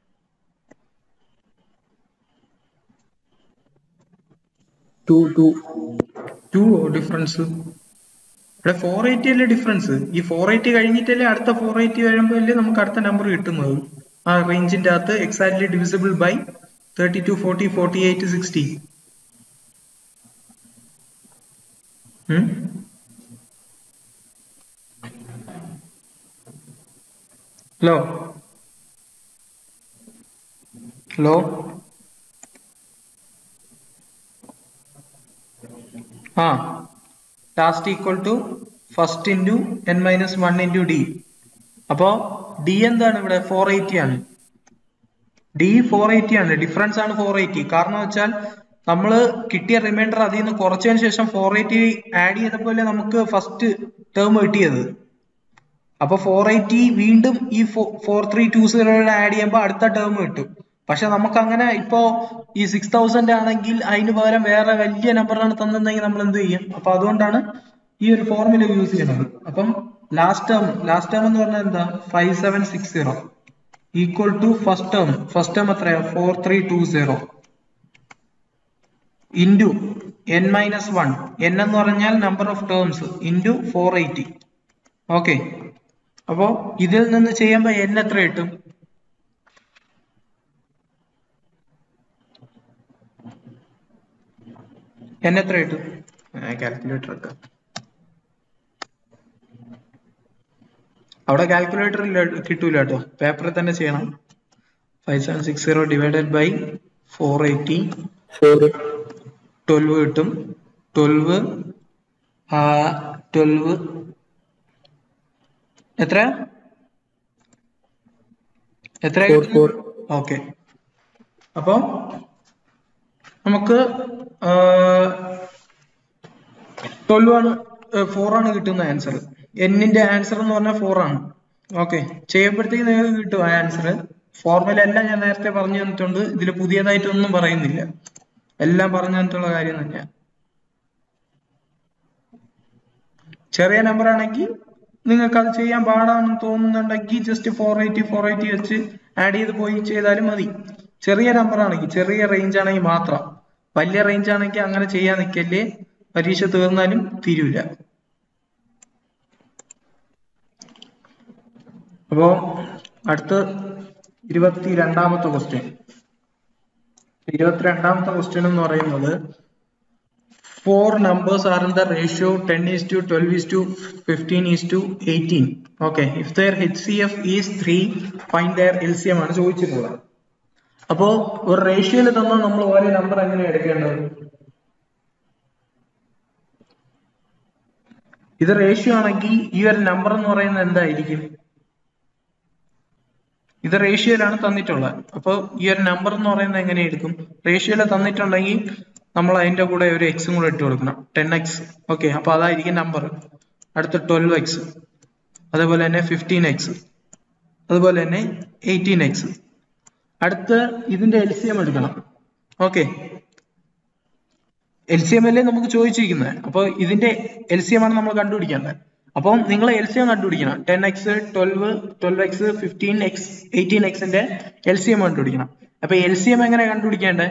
Two two two difference. ഇവിടെ ഫോർ എയ്റ്റി അല്ലേ ഡിഫറൻസ്. ഈ ഫോർ എയ്റ്റി കഴിഞ്ഞിട്ടല്ലേ അടുത്ത ഫോർ എയ്റ്റി വരുമ്പോഴല്ലേ നമുക്ക് അടുത്ത നമ്പർ കിട്ടുന്നത്. ആ റേഞ്ചിന്റെ അകത്ത് exactly divisible by thirty two forty forty eight sixty. Hello hello ആ last equal to first into n minus one into d. അപ്പോ ഡി എന്താണ് ഇവിടെ? ഫോർ എയ്റ്റി ആണ്. ഡി ഫോർ എയ്റ്റി ആണ്. ഡിഫറൻസ് ആണ് ഫോർ എയ്റ്റി. കാരണം വെച്ചാൽ നമ്മൾ കിട്ടിയ റിമൈൻഡർ അതിൽ നിന്ന് കുറച്ചതിന് ശേഷം ഫോർ എയ്റ്റി ആഡ് ചെയ്തപ്പോലെ നമുക്ക് ഫസ്റ്റ് ടേം കിട്ടിയത്. അപ്പൊ ഫോർ എയ്റ്റി വീണ്ടും ഈ ഫോർ ത്രീ ടു സീറോയുടെ ആഡ് ചെയ്യുമ്പോൾ അടുത്ത ടേം കിട്ടും. പക്ഷെ നമുക്ക് അങ്ങനെ ഇപ്പോ ഈ സിക്സ് തൗസൻഡ് ആണെങ്കിൽ അതിന് പകരം വേറെ വലിയ നമ്പറാണ് തന്നിട്ടുണ്ടെങ്കിൽ നമ്മൾ എന്ത് ചെയ്യും? അപ്പൊ അതുകൊണ്ടാണ് ഈ ഒരു ഫോർമുല യൂസ് ചെയ്യുന്നത്. അപ്പം ലാസ്റ്റ് ടേം ലാസ്റ്റ് ടേം എന്ന് പറഞ്ഞാൽ എന്താ? Five seven six zero equal to first term. First term എത്രയാ? Four three two zero into n minus one. N എന്ന് പറഞ്ഞാൽ number of terms into four eighty. Okay, അപ്പോ ഇതിൽ നിന്ന് ചെയ്യുമ്പോൾ എൻ എത്ര കിട്ടും? എൻ എത്ര കിട്ടും? കാൽക്കുലേറ്റർ ഒക്കെ അവിടെ കാൽക്കുലേറ്റർ കിട്ടൂല കേട്ടോ, പേപ്പറിൽ തന്നെ ചെയ്യണം. Five seven six zero divided by four eighty twelve കിട്ടും. ട്വൽവ് ട്വൽവ് എത്ര എത്ര ഓക്കെ. അപ്പൊ നമുക്ക് ട്വൽവ് ആണ്, ഫോർ ആണ് കിട്ടുന്ന ആൻസർ. എന്നിന്റെ ആൻസർ എന്ന് പറഞ്ഞാൽ ഫോർ ആണ്. ഓക്കെ, ചെയ്യുമ്പോഴത്തേക്ക് നിങ്ങൾക്ക് കിട്ടും ആ ആൻസർ. ഫോർമുല എല്ലാം ഞാൻ നേരത്തെ പറഞ്ഞു തന്നിട്ടുണ്ട്. ഇതിൽ പുതിയതായിട്ടൊന്നും പറയുന്നില്ല, എല്ലാം പറഞ്ഞു തന്നിട്ടുള്ള കാര്യം തന്നെയാണ്. ചെറിയ നമ്പർ ആണെങ്കിൽ നിങ്ങൾക്ക് അത് ചെയ്യാൻ പാടാണെന്ന് തോന്നുന്നുണ്ടെങ്കിൽ just four eighty four eighty വെച്ച് ആഡ് ചെയ്ത് പോയി ചെയ്താലും മതി. ചെറിയ നമ്പർ ആണെങ്കിൽ, ചെറിയ റേഞ്ച് ആണെങ്കിൽ മാത്രം. വലിയ റേഞ്ച് ആണെങ്കിൽ അങ്ങനെ ചെയ്യാൻ നിൽക്കല്ലേ, പരീക്ഷ തീർന്നാലും തീരൂല. അപ്പോ അടുത്ത ഇരുപത്തി രണ്ടാമത്തെ ക്വസ്റ്റ്യൻ. ഇരുപത്തിരണ്ടാമത്തെ ക്വസ്റ്റ്യൻ എന്ന് പറയുന്നത് four numbers are in the ratio ten is to twelve is to fifteen is to eighteen. Okay, if their H C F is three, find their L C M ആണ് ചോദിച്ചിട്ടുള്ളത്. അപ്പോൾ ഒരു റേഷ്യോയിൽ തന്നാൽ നമ്മൾ ഓരോ നമ്പർ എങ്ങനെ എടുക്കേണ്ടത്? ഇത് റേഷ്യോ ആണെങ്കിൽ ഈ ഒരു നമ്പർ എന്ന് പറയുന്നത് എന്തായിരിക്കും? ഇത് റേഷ്യോയിലാണ് തന്നിട്ടുള്ളത്. അപ്പോൾ ഈ ഒരു നമ്പർ എന്ന് പറയുന്നത് എങ്ങനെ എടുക്കും? റേഷ്യോയിൽ തന്നിട്ടുണ്ടെങ്കിൽ നമ്മൾ അതിന്റെ കൂടെ ഒരു എക്സും കൂടെ ഇട്ട് കൊടുക്കണം, ടെൻ എക്സ്. ഓക്കെ, അപ്പൊ അതായിരിക്കും നമ്പർ. അടുത്ത ട്വൽവ് എക്സ്, അതേപോലെ തന്നെ ഫിഫ്റ്റീൻ എക്സ്, അതുപോലെ തന്നെ എയ്റ്റീൻ എക്സ്. അടുത്ത് ഇതിന്റെ എൽ സി എം എടുക്കണം. ഓക്കെ, എൽ സി എം അല്ലേ നമുക്ക് ചോദിച്ചിരിക്കുന്നത്. അപ്പോൾ ഇതിന്റെ എൽ സി എം ആണ് നമ്മൾ കണ്ടുപിടിക്കേണ്ടത്. അപ്പം നിങ്ങൾ എൽ സി എം കണ്ടുപിടിക്കണം. Ten x, twelve, twelve x, fifteen x, eighteen എക്സിന്റെ എൽ സി എം കണ്ടുപിടിക്കണം. അപ്പൊ എൽ സി എം എങ്ങനെ കണ്ടുപിടിക്കേണ്ടത്?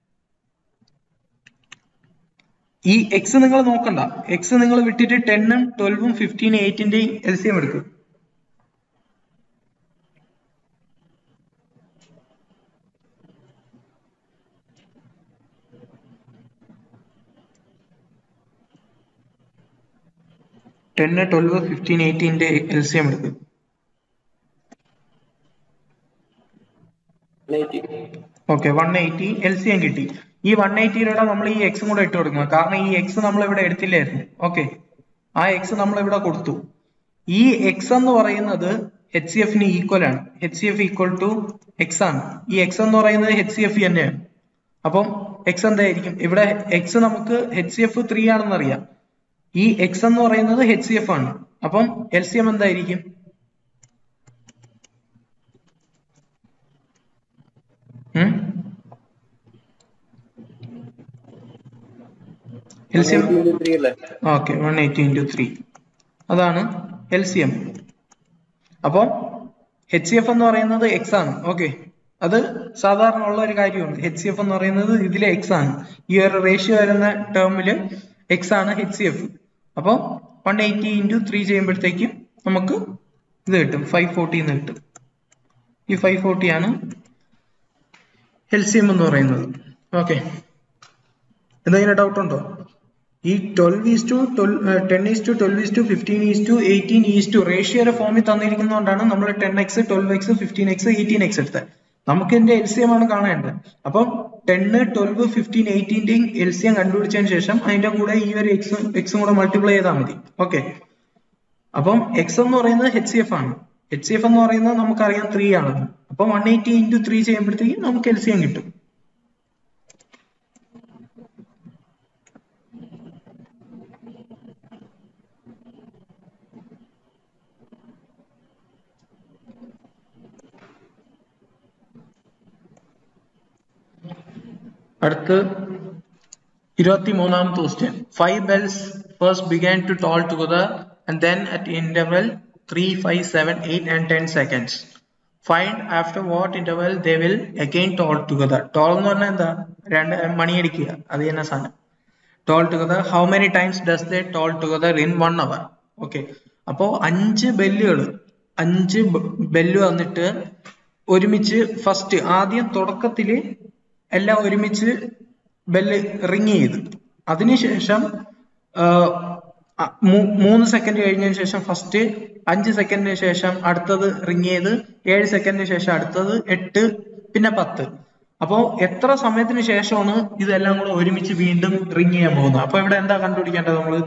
ഈ എക്സ് നിങ്ങൾ നോക്കണ്ട, എക്സ് നിങ്ങൾ വിട്ടിട്ട് ടെന്നും ട്വൽവും ഫിഫ്റ്റീൻ എയ്റ്റിന്റെയും എൽ സി എം എടുക്കും. ടെന്ന് ട്വൽവ് ഫിഫ്റ്റീൻ എയ്റ്റീന്റെ എൽ സി എം എടുക്കും. Okay, one eighty L C M കിട്ടി. ഈ വൺ എയ്റ്റിയിലൂടെ നമ്മൾ ഈ എക്സും കൂടെ ഇട്ട് കൊടുക്കണം. കാരണം ഈ എക്സ് നമ്മൾ ഇവിടെ എടുത്തില്ലായിരുന്നു. ഓക്കെ, ആ എക്സ് നമ്മൾ ഇവിടെ കൊടുത്തു. ഈ എക്സ് എന്ന് പറയുന്നത് എച്ച് സി എഫിന് ഈക്വൽ ആണ്. H C F equal to x ആണ്. ഈ എക്സ് എന്ന് പറയുന്നത് എച്ച് സി എഫ് തന്നെയാണ്. അപ്പം എക്സ് എന്തായിരിക്കും? ഇവിടെ എക്സ് നമുക്ക് എച്ച് സി എഫ് ത്രീ ആണെന്ന് അറിയാം. ഈ എക്സ് എന്ന് പറയുന്നത് എച്ച് സി എഫ് ആണ്. അപ്പം എൽ സി എം എന്തായിരിക്കും? L C M okay, one eighty into three, അതാണ് എൽ സി എം. അപ്പോൾ എച്ച് സി എഫ് എന്ന് പറയുന്നത് എക്സ് ആണ്. ഓക്കെ, അത് സാധാരണ ഉള്ള ഒരു കാര്യമാണ്. എച്ച് സി എഫ് എന്ന് പറയുന്നത് ഇതിലെ എക്സ് ആണ്. ഈ ഒരു റേഷ്യോ വരുന്ന ടേമില് എക്സ് ആണ് എച്ച് സി എഫ്. അപ്പോൾ വൺ എയ്റ്റി ഇൻറ്റു ത്രീ ചെയ്യുമ്പോഴത്തേക്കും നമുക്ക് ഇത് കിട്ടും, ഫൈവ് ഫോർട്ടി എന്ന് കിട്ടും. ഈ ഫൈവ് ഫോർട്ടി ആണ് എൽ സി എം എന്ന് പറയുന്നത്. ഓക്കെ, എന്തെങ്കിലും ഡൗട്ട് ഉണ്ടോ? ഈ twelve is to ten is to twelve is to fifteen is to eighteen is to റേഷ്യോയുടെ ഫോമിൽ തന്നിരിക്കുന്നതുകൊണ്ടാണ് നമ്മൾ ten x, twelve x, fifteen x, eighteen x എടുത്തത്. നമുക്ക് ഇതിന്റെ എൽ സി എം ആണ് കാണേണ്ടത്. അപ്പം ടെന്ന്, ട്വൽവ്, ഫിഫ്റ്റീൻ, എയ്റ്റീന്റെയും എൽ സി എം കണ്ടുപിടിച്ചതിന് ശേഷം അതിന്റെ കൂടെ ഈ ഒരു എക്സ് എക്സും കൂടെ മൾട്ടിപ്ലൈ ചെയ്താൽ മതി. ഓക്കെ, അപ്പം എക്സ് എന്ന് പറയുന്നത് എച്ച് സി എഫ് ആണ്. എച്ച് സി എഫ് എന്ന് പറയുന്നത് നമുക്കറിയാം ത്രീ ആണ്. അപ്പം വൺ എയ്റ്റി ഇൻറ്റു ത്രീ ചെയ്യുമ്പോഴത്തേക്കും നമുക്ക് എൽ സി എം കിട്ടും. അടുത്ത് ഇരുപത്തി മൂന്നാമത്തെ question. Five bells first began to toll together and then at interval three, five, seven, eight and ten seconds. Find after what interval they will again toll together. Toll എന്ന് പറഞ്ഞാൽ എന്താ? രണ്ട് മണിയടിക്കുക, അത് തന്നെ സാധനം. Toll together. How many times does they toll together in one hour? Okay, അപ്പോ അഞ്ച് ബെല്ലുകൾ, അഞ്ച് ബെല്ല് വന്നിട്ട് ഒരുമിച്ച് ഫസ്റ്റ് ആദ്യം തുടക്കത്തില് എല്ലാം ഒരുമിച്ച് ബെല്ല് റിങ് ചെയ്ത്, അതിനുശേഷം മൂന്ന് സെക്കൻഡ് കഴിഞ്ഞതിന് ശേഷം ഫസ്റ്റ്, അഞ്ച് സെക്കൻഡിന് ശേഷം അടുത്തത് റിങ് ചെയ്ത്, ഏഴ് സെക്കൻഡിന് ശേഷം അടുത്തത്, എട്ട്, പിന്നെ പത്ത്. അപ്പോ എത്ര സമയത്തിന് ശേഷമാണ് ഇതെല്ലാം കൂടെ ഒരുമിച്ച് വീണ്ടും റിങ് ചെയ്യാൻ പോകുന്നത്? അപ്പൊ ഇവിടെ എന്താ കണ്ടുപിടിക്കേണ്ടത് നമ്മള്?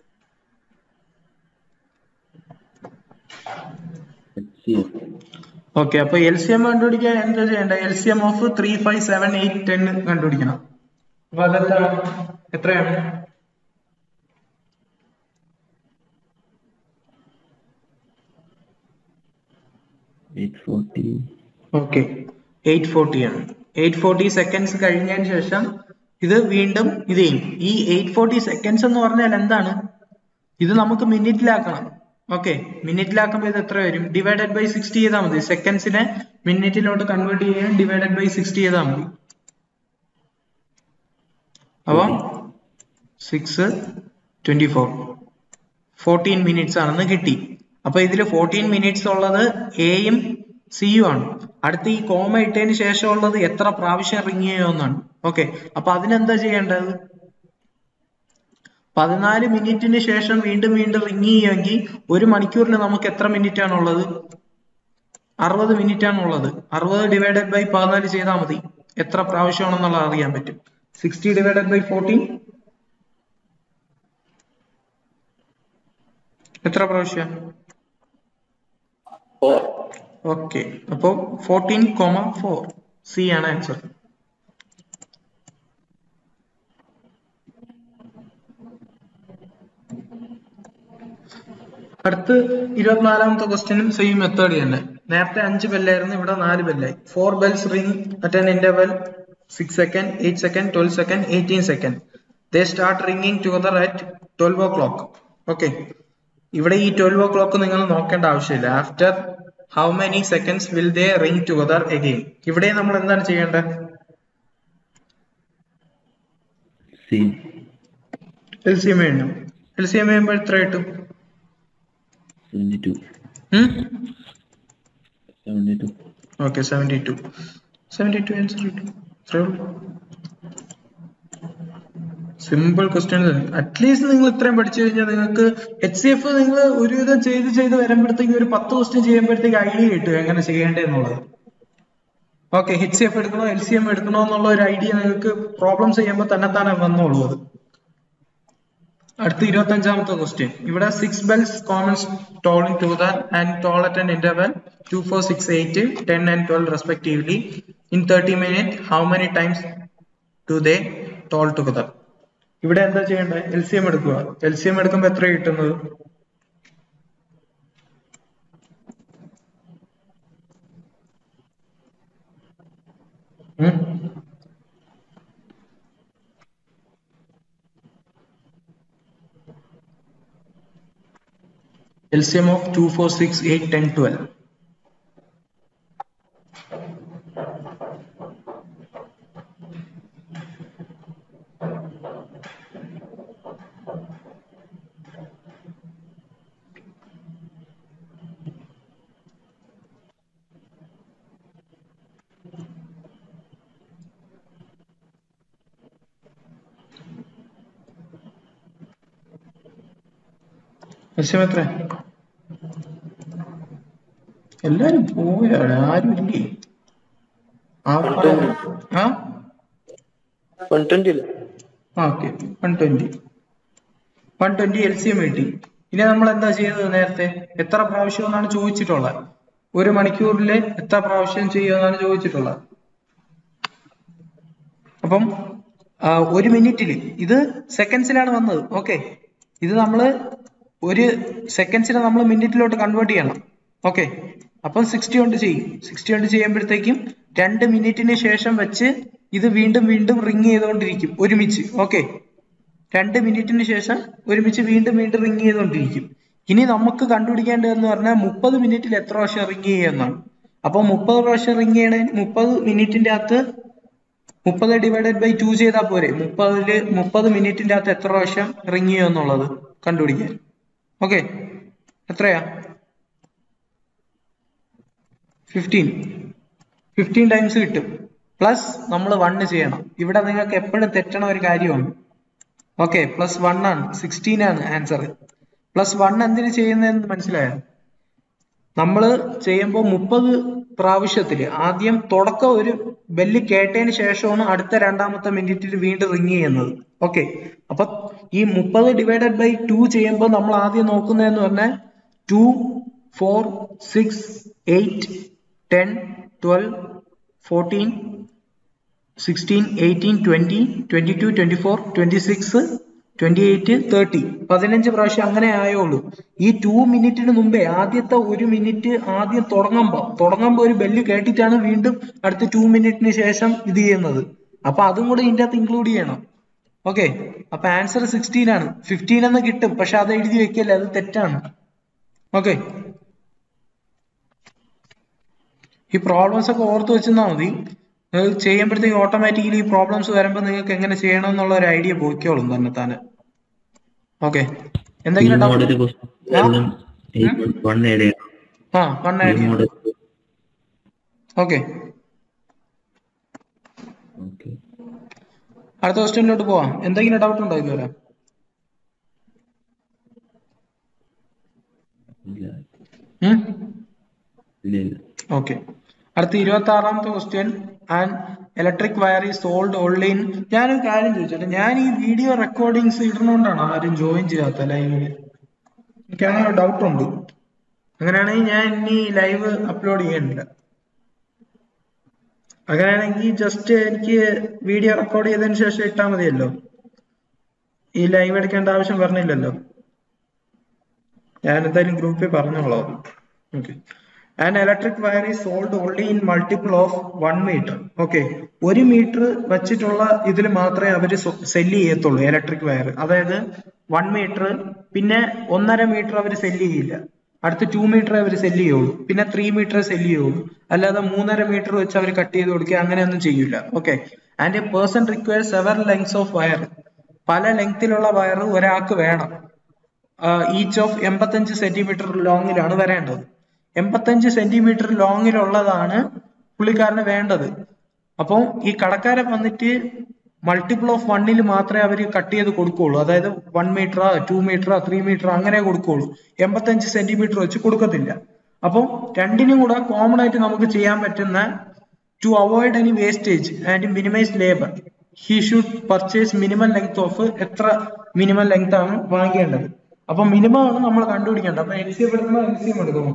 ഓക്കെ, അപ്പൊ എൽ സി എം കണ്ടുപിടിക്കാൻ എന്താ ചെയ്യേണ്ടത്? L C M of three, five, seven, eight, ten കണ്ടുപിടിക്കണം. അപ്പൊ അതെല്ലാം എത്രയാണ്? ഓക്കെ, എയ്റ്റ് ഫോർട്ടി ആണ്. എയ്റ്റ് ഫോർട്ടി സെക്കൻഡ്സ് കഴിഞ്ഞതിന് ശേഷം ഇത് വീണ്ടും ഇത് ചെയ്യും. ഈ എയ്റ്റ് ഫോർട്ടി സെക്കൻഡ്സ് എന്ന് പറഞ്ഞാൽ എന്താണ്? ഇത് നമുക്ക് മിനിറ്റിലാക്കണം. ഓക്കെ, മിനിറ്റിലാക്കുമ്പോൾ ഇത് എത്ര വരും? ഡിവൈഡഡ് ബൈ സിക്സ്റ്റി ചെയ്താൽ മതി. സെക്കൻഡ്സിനെ മിനിറ്റിലോട്ട് കൺവേർട്ട് ചെയ്യാൻ ഡിവൈഡഡ് ബൈ സിക്സ്റ്റി ചെയ്താൽ മതി. അപ്പം six twenty four fourteen minutes ആണെന്ന് കിട്ടി. അപ്പൊ ഇതിൽ ഫോർട്ടീൻ മിനിറ്റ്സ് ഉള്ളത് എയും സി യു ആണ്. അടുത്ത ഈ കോമ ഇട്ടതിന് ശേഷമുള്ളത് എത്ര പ്രാവശ്യം റിങ് ചെയ്യുമെന്നാണ്. ഓക്കെ, അപ്പൊ അതിനെന്താ ചെയ്യേണ്ടത്? പതിനാല് മിനിറ്റിന് ശേഷം വീണ്ടും വീണ്ടും റിങ് ചെയ്യുമെങ്കിൽ ഒരു മണിക്കൂറിൽ നമുക്ക് എത്ര മിനിറ്റ് ആണുള്ളത്? അറുപത് മിനിറ്റ് ആണുള്ളത്. അറുപത് ഡിവൈഡഡ് ബൈ പതിനാല് ചെയ്താൽ മതി എത്ര പ്രാവശ്യമാണെന്നുള്ളത് അറിയാൻ പറ്റും. സിക്സ്റ്റി ഡിവൈഡഡ് ബൈ ഫോർട്ടീൻ എത്ര പ്രാവശ്യം? ഓക്കെ, അപ്പോ ഫോർട്ടീൻ കോമ ഫോർ സി ആണ് ആൻസർ. അടുത്ത് ഇരുപത്തിനാലാമത്തെ ക്വസ്റ്റ്യനും സെയിം മെത്തേഡ് തന്നെ. നേരത്തെ അഞ്ച് ബെല്ലായിരുന്നു, ഇവിടെ നാല് ബെല്ലായി. Four bells ring at an interval six second, eight second, twelve second, eighteen second. They start ringing together at twelve o'clock. Okay, ഇവിടെ ഈ ട്വൽവ് ഓ ക്ലോക്ക് നിങ്ങൾ നോക്കേണ്ട ആവശ്യമില്ല. After how many seconds will they ring together again? ഇവിടെ നമ്മൾ എന്താണ് ചെയ്യേണ്ടത്? L C M വേണം. എൽ സി എം ചെയ്യുമ്പോൾ എത്ര കിട്ടും? Okay, seventy two. Seventy two answer കിട്ടും. അത്രേ ഉള്ളൂ. Simple question. അറ്റ്ലീസ്റ്റ് നിങ്ങൾ ഇത്രയും പഠിച്ചു കഴിഞ്ഞാൽ നിങ്ങൾക്ക് എച്ച് സി എഫ് നിങ്ങൾ ഒരുവിധം ചെയ്ത് ചെയ്ത് വരുമ്പോഴത്തേക്ക് ഒരു പത്ത് ക്വസ്റ്റ്യൻ ചെയ്യുമ്പോഴത്തേക്ക് ഐഡിയ കിട്ടും എങ്ങനെ ചെയ്യേണ്ടതെന്നുള്ളത്. ഓക്കെ, എച്ച് സി എഫ് എടുക്കണോ എൽ സി എം എടുക്കണോ എന്നുള്ള ഒരു ഐഡിയ നിങ്ങൾക്ക് പ്രോബ്ലംസ് ചെയ്യുമ്പോൾ തന്നെ തന്നെ വന്നോളൂ അത്. അടുത്ത ഇരുപത്തി അഞ്ചാമത്തെ ക്വസ്റ്റ്യൻ. ഇവിടെ six bells common tolling together and toll at an interval two four six eight ten and twelve respectively in thirty minute how many times do they toll together? ഇവിടെ എന്താ ചെയ്യേണ്ടത്? എൽ സി എം എടുക്കുക. L C M എടുക്കുമ്പോൾ എത്ര കിട്ടുന്നത്? L C M of two, four, six, eight, ten, twelve. L C M എത്ര? എല്ലാരും പോയാണ്, ആരും ഇല്ലേ? One twenty L C M കിട്ടി. ഇനി നമ്മൾ എന്താ ചെയ്തത്? നേരത്തെ എത്ര പ്രാവശ്യം എന്നാണ് ചോദിച്ചിട്ടുള്ളത്? ഒരു മണിക്കൂറിൽ എത്ര പ്രാവശ്യം ചെയ്യുമെന്നാണ് ചോദിച്ചിട്ടുള്ളത്. അപ്പം ഒരു മിനിറ്റിൽ, ഇത് സെക്കൻഡ്സിലാണ് വന്നത്. ഓക്കെ, ഇത് നമ്മള് ഒരു സെക്കൻഡ്സിനെ നമ്മൾ മിനിറ്റിലോട്ട് കൺവേർട്ട് ചെയ്യണം. ഓക്കെ, അപ്പം സിക്സ്റ്റി കൊണ്ട് ചെയ്യും. സിക്സ്റ്റി കൊണ്ട് ചെയ്യുമ്പോഴത്തേക്കും രണ്ട് മിനിറ്റിന് ശേഷം വെച്ച് ഇത് വീണ്ടും വീണ്ടും റിങ് ചെയ്തുകൊണ്ടിരിക്കും ഒരുമിച്ച്. ഓക്കെ, രണ്ട് മിനിറ്റിന് ശേഷം ഒരുമിച്ച് വീണ്ടും വീണ്ടും റിങ് ചെയ്തുകൊണ്ടിരിക്കും. ഇനി നമുക്ക് കണ്ടുപിടിക്കേണ്ടതെന്ന് പറഞ്ഞാൽ മുപ്പത് മിനിറ്റിൽ എത്ര പ്രാവശ്യം റിങ് ചെയ്യുമെന്നാണ്. അപ്പൊ മുപ്പത് പ്രാവശ്യം റിങ് ചെയ്യണ മുപ്പത് മിനിറ്റിന്റെ അകത്ത് മുപ്പത് ഡിവൈഡഡ് ബൈ ടു ചെയ്താൽ പോരെ? മുപ്പതില് മുപ്പത് മിനിറ്റിന്റെ അകത്ത് എത്ര പ്രാവശ്യം റിങ് ചെയ്യുമെന്നുള്ളത് കണ്ടുപിടിക്കാൻ. ഓക്കെ, എത്രയാ? ഫിഫ്റ്റീൻ. ഫിഫ്റ്റീൻ ടൈംസ് കിട്ടും. പ്ലസ് നമ്മൾ വണ്ണ് ചെയ്യണം. ഇവിടെ നിങ്ങൾക്ക് എപ്പോഴും തെറ്റണ ഒരു കാര്യമാണ്. ഓക്കെ, പ്ലസ് വൺ ആണ്, സിക്സ്റ്റീൻ ആണ് ആൻസർ. പ്ലസ് വൺ എന്തിനു ചെയ്യുന്നതെന്ന് മനസ്സിലായോ? നമ്മൾ ചെയ്യുമ്പോൾ മുപ്പത് പ്രാവശ്യത്തില് ആദ്യം തുടക്കം ഒരു ബെല്ല് കേട്ടതിന് ശേഷമാണ് അടുത്ത രണ്ടാമത്തെ മിനിറ്റിൽ വീണ്ടും റിങ് ചെയ്യുന്നത്. ഓക്കെ, അപ്പൊ ഈ മുപ്പത് ഡിവൈഡഡ് ബൈ ടു ചെയ്യുമ്പോൾ നമ്മൾ ആദ്യം നോക്കുന്നതെന്ന് പറഞ്ഞാൽ two, four, six, eight, ten, twelve, fourteen, sixteen, eighteen, twenty, twenty two, twenty four, twenty six, twenty eight, thirty. പതിനഞ്ച് പ്രാവശ്യം അങ്ങനെ ആയുള്ളൂ. ഈ ടു മിനിറ്റിന് മുമ്പേ ആദ്യത്തെ ഒരു മിനിറ്റ് ആദ്യം തുടങ്ങുമ്പോ തുടങ്ങുമ്പോ ഒരു ബെല്ല് കേട്ടിട്ടാണ് വീണ്ടും അടുത്ത ടു മിനിറ്റിന് ശേഷം ഇത് ചെയ്യുന്നത്. അപ്പൊ അതും കൂടെ ഇതിന്റെ അകത്ത് ഇൻക്ലൂഡ് ചെയ്യണം. ഓക്കെ, അപ്പൊ ആൻസർ സിക്സ്റ്റീൻ ആണ്. ഫിഫ്റ്റീൻ എന്ന് കിട്ടും, പക്ഷെ അത് എഴുതി വെക്കല്ലേ, അത് തെറ്റാണ്. ഓക്കെ, ഈ പ്രോബ്ലംസ് ഒക്കെ ഓർത്ത് വെച്ചാൽ മതി. ചെയ്യുമ്പോഴത്തേക്ക് ഓട്ടോമാറ്റിക്കലി ഈ പ്രോബ്ലംസ് വരുമ്പോൾ നിങ്ങൾക്ക് എങ്ങനെ ചെയ്യണം എന്നുള്ള ഒരു ഐഡിയ പോയിക്കോളും തന്നെ താനെ. ഓക്കെ, എന്തെങ്കിലും ആ വൺ ആഡ് ചെയ്യണം. Okay, okay. അടുത്ത ക്വസ്റ്റ്യനിലോട്ട് പോവാം. എന്തെങ്കിലും ഡൗട്ട് ഉണ്ടോ ഇതുവരെ? ഇല്ല ഉം? ഇല്ല ഇല്ല. ഓക്കെ, അടുത്ത ഇരുപത്തി ആറാമത്തെ question. And electric wire is sold only in. ഞാനൊരു കാര്യം ചോദിച്ചോട്ടെ, ഞാൻ ഈ വീഡിയോ റെക്കോർഡിങ്സ് ഇടുന്നോണ്ടാണ് ആരും ജോയിൻ ചെയ്യാത്ത ലൈവില്? എനിക്ക് അങ്ങനെ ഡൗട്ട് ഉണ്ട്. അങ്ങനെയാണെങ്കിൽ ഞാൻ ഇനി ലൈവ് അപ്ലോഡ് ചെയ്യണില്ല. അങ്ങനെയാണെങ്കിൽ ജസ്റ്റ് എനിക്ക് വീഡിയോ റെക്കോർഡ് ചെയ്തതിന് ശേഷം ഇട്ടാൽ മതിയല്ലോ, ഈ ലൈവ് എടുക്കേണ്ട ആവശ്യം പറഞ്ഞില്ലല്ലോ. ഞാൻ എന്തായാലും ഗ്രൂപ്പിൽ പറഞ്ഞോളാം. Okay, and electric wire is sold only in multiple of one metre. Okay, ഒരു മീറ്റർ വെച്ചിട്ടുള്ള ഇതിൽ മാത്രമേ അവർ സെല്ല് ചെയ്യത്തുള്ളൂ ഇലക്ട്രിക് വയർ. അതായത് വൺ മീറ്റർ, പിന്നെ ഒന്നര മീറ്റർ അവർ സെല്ല് ചെയ്യില്ല. അടുത്ത ടു മീറ്റർ അവർ സെല്ല് ചെയ്യുള്ളൂ, പിന്നെ ത്രീ മീറ്റർ സെല്ല് ചെയ്യുള്ളൂ. അല്ലാതെ മൂന്നര മീറ്റർ വെച്ച് അവർ കട്ട് ചെയ്ത് കൊടുക്കുക അങ്ങനെയൊന്നും ചെയ്യില്ല. Okay, and a person require several lengths of wire. പല ലെങ്തിലുള്ള വയർ ഒരാൾക്ക് വേണം. ഈച്ച് ഓഫ് എൺപത്തഞ്ച് സെന്റിമീറ്റർ ലോങ്ങിലാണ് വരേണ്ടത്. എൺപത്തഞ്ച് സെന്റിമീറ്റർ ലോങ്ങിലുള്ളതാണ് പുള്ളിക്കാരന് വേണ്ടത്. അപ്പം ഈ കടക്കാരൻ വന്നിട്ട് മൾട്ടിപ്പിൾ ഓഫ് വണ്ണിൽ മാത്രമേ അവർ കട്ട് ചെയ്ത് കൊടുക്കുള്ളൂ. അതായത് one metre two metre three metre അങ്ങനെ കൊടുക്കുള്ളൂ, എൺപത്തഞ്ച് സെന്റിമീറ്റർ വെച്ച് കൊടുക്കത്തില്ല. അപ്പം രണ്ടിനും കൂടെ കോമൺ ആയിട്ട് നമുക്ക് ചെയ്യാൻ പറ്റുന്ന, to avoid any wastage and minimise labour, he should purchase minimum length of. എത്ര മിനിമം ലെങ്ത് ആണ് വാങ്ങേണ്ടത്? അപ്പൊ മിനിമം ആണ് നമ്മൾ കണ്ടുപിടിക്കേണ്ടത്. അപ്പൊ എൽ സി എം എടുക്കണോ എൽ സി എം എടുക്കണോ?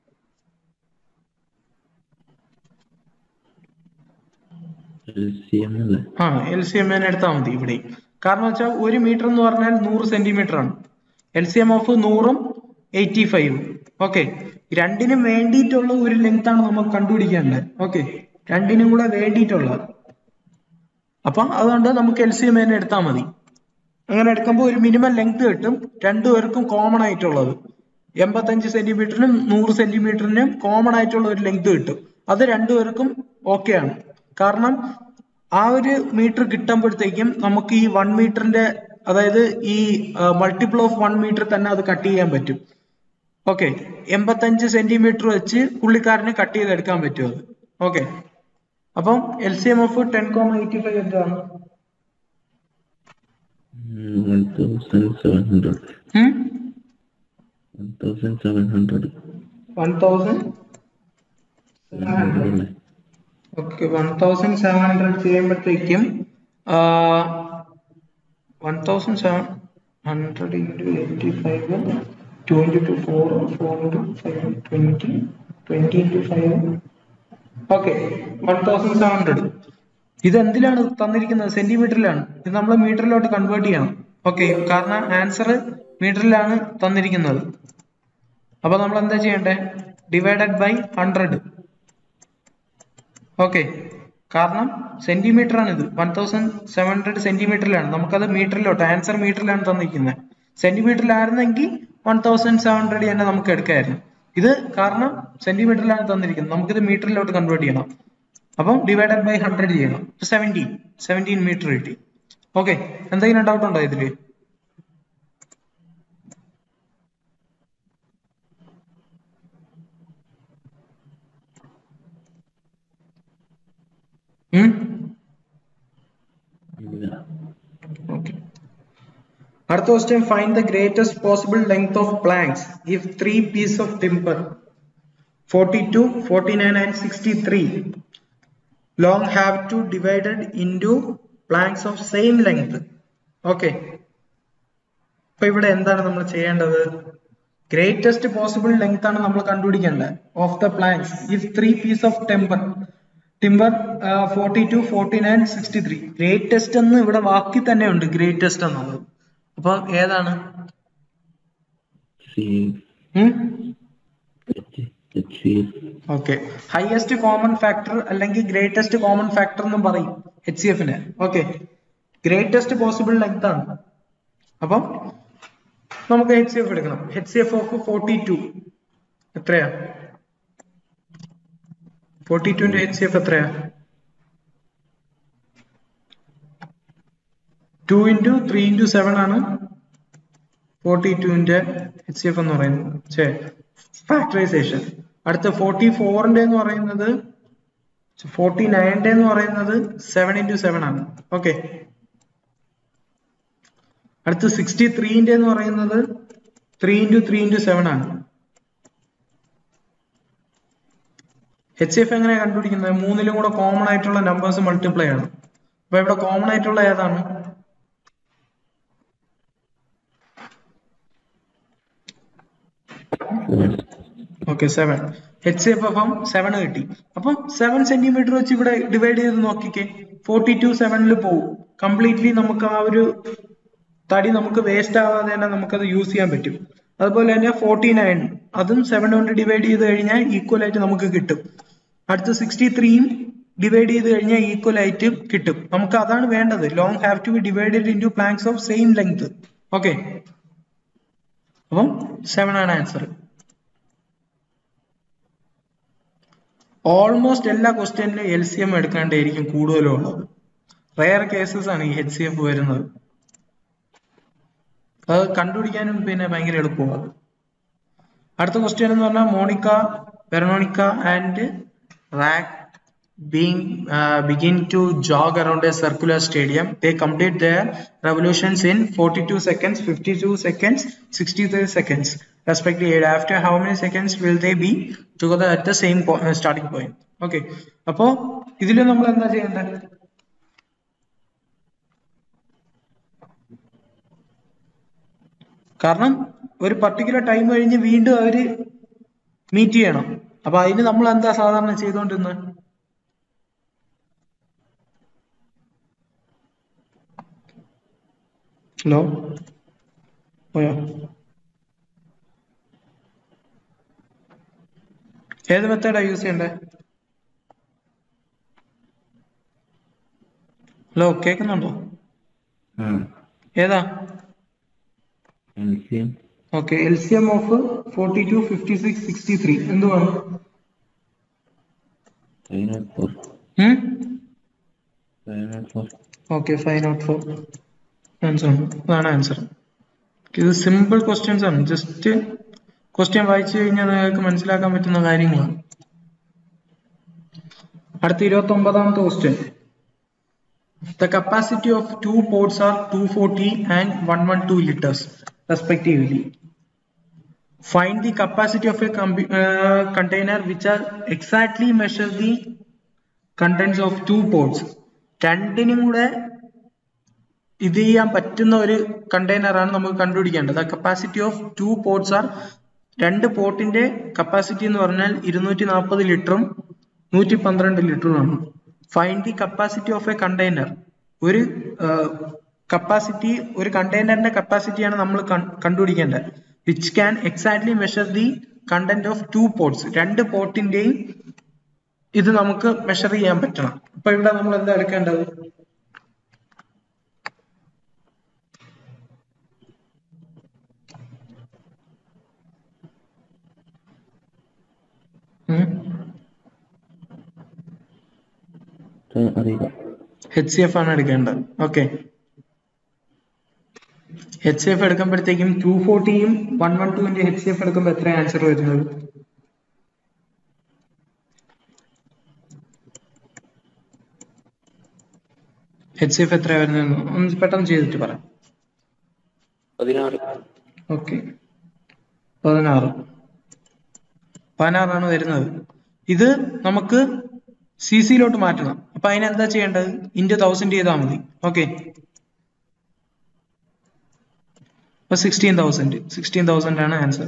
ആ, എൽ സി എം എടുത്താൽ മതി ഇവിടെ. കാരണം വെച്ചാൽ ഒരു മീറ്റർ എന്ന് പറഞ്ഞാൽ നൂറ് സെന്റിമീറ്റർ ആണ്. എൽ സി എം ഓഫ് നൂറും എയ്റ്റി ഫൈവും. ഓക്കെ, രണ്ടിനും വേണ്ടിയിട്ടുള്ള ഒരു ലെങ്ത് ആണ് നമുക്ക് കണ്ടുപിടിക്കേണ്ടത്. ഓക്കെ, രണ്ടിനും കൂടെ വേണ്ടിയിട്ടുള്ള. അപ്പൊ അതുകൊണ്ട് നമുക്ക് എൽ സി എം തന്നെ എടുത്താൽ മതി. അങ്ങനെ എടുക്കുമ്പോൾ ഒരു മിനിമം ലെങ്ത് കിട്ടും, രണ്ടുപേർക്കും കോമൺ ആയിട്ടുള്ളത്. എൺപത്തഞ്ച് സെന്റിമീറ്ററിനും നൂറ് സെന്റിമീറ്ററിനും കോമൺ ആയിട്ടുള്ള ഒരു ലെങ്ത് കിട്ടും. അത് രണ്ടുപേർക്കും ഓക്കെ ആണ്. കാരണം ആ ഒരു മീറ്റർ കിട്ടുമ്പോഴത്തേക്കും നമുക്ക് ഈ വൺ മീറ്ററിന്റെ, അതായത് ഈ മൾട്ടിപ്പിൾ ഓഫ് വൺ മീറ്റർ തന്നെ അത് കട്ട് ചെയ്യാൻ പറ്റും. ഓക്കെ, എൺപത്തഞ്ച് സെന്റിമീറ്റർ വെച്ച് പുള്ളിക്കാരന് കട്ട് ചെയ്തെടുക്കാൻ പറ്റും അത്. ഓക്കെ, അപ്പം L C M of ten comma eighty five എന്താണ്? one thousand seven hundred. one thousand seven hundred. one thousand okay, one thousand seven hundred ചെയ്യുമ്പോഴത്തേക്കും one thousand seven hundred into eighty five, two into two four, four into five twenty, twenty into five. Okay, one thousand seven hundred. ഇത് എന്തിലാണ് തന്നിരിക്കുന്നത്? സെന്റിമീറ്ററിലാണ്. ഇത് നമ്മൾ മീറ്ററിലോട്ട് convert ചെയ്യണം. Okay, കാരണം ആൻസർ മീറ്ററിലാണ് തന്നിരിക്കുന്നത്. അപ്പൊ നമ്മൾ എന്താ ചെയ്യണ്ടേ? Divided by hundred. ഓക്കെ, കാരണം സെന്റിമീറ്റർ ആണ് ഇത്. വൺ തൗസൻഡ് സെവൻ ഹൺഡ്രഡ് സെന്റിമീറ്ററിലാണ്, നമുക്കത് മീറ്ററിലോട്ട്, ആൻസർ മീറ്ററിലാണ് തന്നിരിക്കുന്നത്. സെന്റിമീറ്ററിലായിരുന്നെങ്കിൽ വൺ തൗസൻഡ് സെവൻ ഹൺഡ്രഡ് തന്നെ നമുക്ക് എടുക്കായിരുന്നു. ഇത് കാരണം സെന്റിമീറ്ററിലാണ് തന്നിരിക്കുന്നത്, നമുക്കിത് മീറ്ററിലോട്ട് കൺവേർട്ട് ചെയ്യണം. അപ്പം ഡിവൈഡഡ് ബൈ ഹൺഡ്രഡ് ചെയ്യണം. സെവൻറ്റീൻ സെവൻറ്റീൻ മീറ്റർ കിട്ടി. ഓക്കെ, എന്തെങ്കിലും ഡൗട്ട് ഉണ്ടോ ഇതില്? Okay. അടുത്ത question, find the greatest possible length of planks if three pieces of timber forty-two, forty-nine and sixty-three long have to divided into planks of same length. Okay. അപ്പൊ ഇവിടെ എന്താണ് നമ്മൾ ചെയ്യേണ്ടത്? ഗ്രേറ്റസ്റ്റ് പോസിബിൾ ലെങ്ത് ആണ് നമ്മൾ കണ്ടുപിടിക്കേണ്ടത് of the planks if three piece of timber timber forty two, forty nine, sixty three. Greatest എന്ന് ഇവിടെ വാക്കി തന്നെ ഉണ്ട്, ഗ്രേറ്റസ്റ്റ് എന്നുള്ളത്. അപ്പൊ ഏതാണ്? ഓക്കെ, ഹയസ്റ്റ് കോമൺ ഫാക്ടർ അല്ലെങ്കിൽ ഗ്രേറ്റസ്റ്റ് കോമൺ ഫാക്ടർ എന്നും പറയും എച്ച് സി എഫിന്. ഓക്കെ, ഗ്രേറ്റസ്റ്റ് പോസിബിൾ ലെങ്ത് ആണ്. അപ്പം നമുക്ക് എച്ച് സി എഫ് എടുക്കണം. H C F of forty two എത്രയാ? ഫോർട്ടി ടുന്റെ എച്ച് സി എഫ് എത്രയാ? Two into three into seven ആണ് ഫോർട്ടി ടുവിന്റെ എച്ച് സി എഫ് എന്ന് പറയുന്നത്, ഫാക്ടറൈസേഷൻ. അടുത്ത ഫോർട്ടി ഫോറിന്റെ എന്ന് പറയുന്നത് ഫോർട്ടി നയൻ്റെ എന്ന് പറയുന്നത് സെവൻ ഇൻറ്റു സെവൻ ആണ്. ഓക്കെ, അടുത്ത് സിക്സ്റ്റി ത്രീൻ്റെ എന്ന് പറയുന്നത് three into three into seven ആണ്. എച്ച് സി എഫ് എങ്ങനെയാണ് കണ്ടുപിടിക്കുന്നത്? മൂന്നിലും കൂടെ കോമൺ ആയിട്ടുള്ള നമ്പേഴ്സ് മൾട്ടിപ്ലൈ ആണ്. അപ്പൊ ഇവിടെ കോമൺ ആയിട്ടുള്ള ഏതാണ്? Okay, seven. H C F അപ്പം സെവൻ കിട്ടി. അപ്പം സെവൻ സെന്റിമീറ്റർ വെച്ച് ഇവിടെ ഡിവൈഡ് ചെയ്ത് നോക്കിക്കേ, ഫോർട്ടി ടു സെവനിൽ പോകും. കംപ്ലീറ്റ്ലി നമുക്ക് ആ ഒരു തടി നമുക്ക് വേസ്റ്റ് ആവാതെ തന്നെ നമുക്കത് യൂസ് ചെയ്യാൻ പറ്റും. അതുപോലെ തന്നെ ഫോർട്ടി നയൻ അതും സെവൻ കൊണ്ട് ഡിവൈഡ് ചെയ്ത് കഴിഞ്ഞാൽ ഈക്വൽ ആയിട്ട് നമുക്ക് കിട്ടും. അടുത്ത സിക്സ്റ്റി ത്രീയും ഡിവൈഡ് ചെയ്ത് കഴിഞ്ഞാൽ ഈക്വൽ ആയിട്ട് കിട്ടും. നമുക്ക് അതാണ് വേണ്ടത്. Long have to be divided into planks of same length. Okay, അപ്പം സെവൻ ആണ് ആൻസർ. ഓൾമോസ്റ്റ് എല്ലാ ക്വസ്റ്റ്യനിലും എൽ സി എം എടുക്കാണ്ടായിരിക്കും കൂടുതലും ഉള്ളത്. റെയർ കേസസ് ആണ് ഈ എച്ച് സി എഫ് വരുന്നത്. അത് കണ്ടുപിടിക്കാനും പിന്നെ ഭയങ്കര എളുപ്പമാണ്. അടുത്ത ക്വസ്റ്റ്യൻ എന്ന് പറഞ്ഞാൽ Monica, Veronica and Rack being uh, begin to jog around a circular stadium. They complete their revolutions in forty-two seconds, fifty-two seconds, sixty-three seconds respectively. After how many seconds will they be together at the same po uh, starting point? Okay, appo idile nammal endha cheyande? കാരണം ഒരു particular time കഴിഞ്ഞ് വീണ്ടും അവര് meet ചെയ്യണം. അപ്പൊ അതിന് നമ്മൾ എന്താ സാധാരണ ചെയ്തുകൊണ്ടിരുന്നത്? ഹലോ, പോയോ? ഏത് മെത്തേഡാ യൂസ് ചെയ്യണ്ടേ? ഹലോ, കേൾക്കുന്നുണ്ടോ? ഏതാ? Okay, L C M of forty two, fifty six, sixty three എന്തുവാണ്? Okay, five not four answer. അതാണ് ആൻസർ. ഇത് സിമ്പിൾ ക്വസ്റ്റ്യൻസ് ആണ്. ജസ്റ്റ് ക്വസ്റ്റ്യൻ വായിച്ചു കഴിഞ്ഞാൽ നിങ്ങൾക്ക് മനസ്സിലാക്കാൻ പറ്റുന്ന കാര്യങ്ങളാണ്. അടുത്ത ഇരുപത്തി ഒമ്പതാമത്തെ question. The capacity of two ports are two forty and one twelve liters respectively. Find the capacity of a uh, container which are exactly measure the contents of two ports. രണ്ടിനും കൂടെ ഇത് ചെയ്യാൻ പറ്റുന്ന ഒരു കണ്ടെയ്നർ ആണ് നമുക്ക് കണ്ടുപിടിക്കേണ്ടത്. Capacity of two pots are, രണ്ട് പോർട്ടിന്റെ കപ്പാസിറ്റി എന്ന് പറഞ്ഞാൽ ഇരുന്നൂറ്റി നാൽപ്പത് ലിറ്ററും നൂറ്റി പന്ത്രണ്ട് ലിറ്ററുമാണ്. Find the capacity of a container. ഒരു കപ്പാസിറ്റി, ഒരു കണ്ടെയ്നറിന്റെ കപ്പാസിറ്റിയാണ് നമ്മൾ കണ്ടുപിടിക്കേണ്ടത്. Which can exactly measure the content of two pots. രണ്ട് പോർട്ടിന്റെയും ഇത് നമുക്ക് മെഷർ ചെയ്യാൻ പറ്റണം. അപ്പൊ ഇവിടെ നമ്മൾ എന്താ എടുക്കേണ്ടത്? എച്ച് സി എഫ് ആണ് എടുക്കേണ്ടത്. ഓക്കെ, എച്ച് സി എഫ് എടുക്കുമ്പോഴത്തേക്കും ടു ഫോർട്ടിയും വൺ വൺ ടുവിന്റെ എച്ച് സി എഫ് എടുക്കുമ്പോൾ എത്ര ആൻസർ വരുന്നത്? എച്ച് സി എഫ് എത്ര വരുന്നത് ഒന്ന് പെട്ടെന്ന് ചെയ്തിട്ട് പറയാം. പതിനാറ്. ഓക്കെ, പതിനാറ് പതിനാറാണ് വരുന്നത്. ഇത് നമുക്ക് സി സിയിലോട്ട് മാറ്റണം. അപ്പൊ അതിനെന്താ ചെയ്യേണ്ടത്? ഇൻറ്റു തൗസൻഡ് ചെയ്താൽ മതി. ഓക്കെ, അപ്പൊ സിക്സ്റ്റീൻ തൗസൻഡ് സിക്സ്റ്റീൻ തൗസൻഡ് ആണ് ആൻസർ.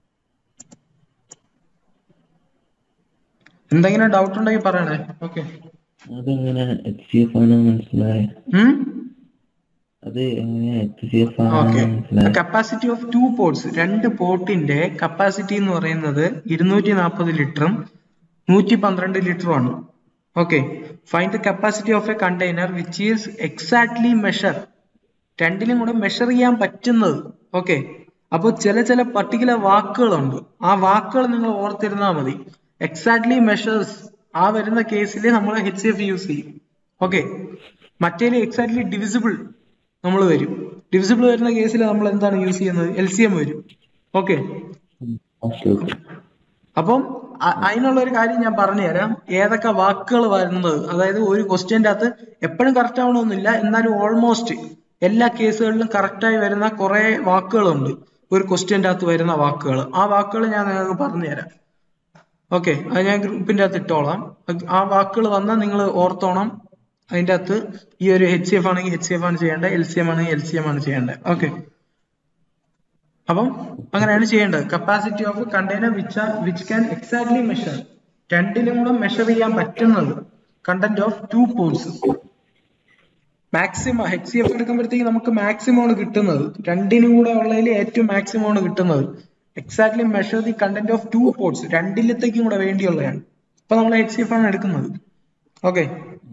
എന്തെങ്കിലും ഡൗട്ട് ഉണ്ടെങ്കിൽ പറയണേ. ഓക്കെ, അതെങ്ങനെ എച്ച് സി എഫ് ആണ് മനസ്സിലായി? അത് എങ്ങനെ എച്ച് സി എഫ് ആണ് മനസ്സിലായി? കപ്പാസിറ്റി ഓഫ് ടു പോർട്സ്, രണ്ട് പോർട്ടിന്റെ കപ്പാസിറ്റി എന്ന് പറയുന്നത് ഇരുന്നൂറ്റി നാൽപ്പത് ലിറ്ററും നൂറ്റി പന്ത്രണ്ട് ലിറ്ററും ആണ്. Okay, find the capacity of a container which is exactly measure. രണ്ടിലും കൂടെ മെഷർ ചെയ്യാൻ പറ്റുന്നത്. ഓക്കെ, അപ്പൊ ചില ചില പർട്ടിക്കുലർ വാക്കുകളുണ്ട്. ആ വാക്കുകൾ നിങ്ങൾ ഓർത്തിരുന്നാൽ മതി. എക്സാക്ട്ലി മെഷേഴ്സ് ആ വരുന്ന കേസിൽ നമ്മൾ എച്ച് സി എഫ് യൂസ് ചെയ്യും. ഓക്കെ, മറ്റേ എക്സാക്ട്ലി ഡിവിസിബിൾ നമ്മൾ വരും. ഡിവിസിബിൾ വരുന്ന കേസിൽ നമ്മൾ എന്താണ് യൂസ് ചെയ്യുന്നത്? എൽ സി എം വരും. ഓക്കെ, അപ്പം അതിനുള്ള ഒരു കാര്യം ഞാൻ പറഞ്ഞുതരാം. ഏതൊക്കെ വാക്കുകൾ വരുന്നത്, അതായത് ഒരു ക്വസ്റ്റ്യൻ്റെ അകത്ത് എപ്പോഴും കറക്റ്റ് ആവണമെന്നില്ല, എന്നാലും ഓൾമോസ്റ്റ് എല്ലാ കേസുകളിലും കറക്റ്റായി വരുന്ന കുറെ വാക്കുകളുണ്ട് ഒരു ക്വസ്റ്റ്യൻ്റെ അകത്ത് വരുന്ന വാക്കുകൾ. ആ വാക്കുകൾ ഞാൻ നിങ്ങൾക്ക് പറഞ്ഞുതരാം. ഓക്കെ, അത് ഞാൻ ഗ്രൂപ്പിന്റെ അകത്ത് ഇട്ടോളാം. ആ വാക്കുകൾ വന്നാൽ നിങ്ങൾ ഓർത്തോണം. അതിൻ്റെ അകത്ത് ഈ ഒരു എച്ച് സി എഫ് ആണെങ്കിൽ എച്ച് സി എഫ് ആണ് ചെയ്യേണ്ടത്, എൽ സി എം ആണെങ്കിൽ എൽ സി എം ആണ് ചെയ്യേണ്ടത്. ഓക്കെ, അപ്പം അങ്ങനെയാണ് ചെയ്യേണ്ടത്. Capacity of container which which can exactly measure, രണ്ടിനും കൂടെ മെഷർ ചെയ്യാൻ പറ്റുന്നത് content of two pots. Maximum H C F എടുക്കുമ്പോഴത്തേക്ക് നമുക്ക് മാക്സിമം ആണ് കിട്ടുന്നത്, രണ്ടിനും കൂടെ ഉള്ളതിൽ ഏറ്റവും മാക്സിമം ആണ് കിട്ടുന്നത്. Exactly measure the content of two pots, രണ്ടിലത്തേക്കും കൂടെ വേണ്ടിയുള്ളതാണ്. ഇപ്പൊ നമ്മൾ എച്ച് സി എഫ് ആണ് എടുക്കുന്നത്. ഓക്കെ,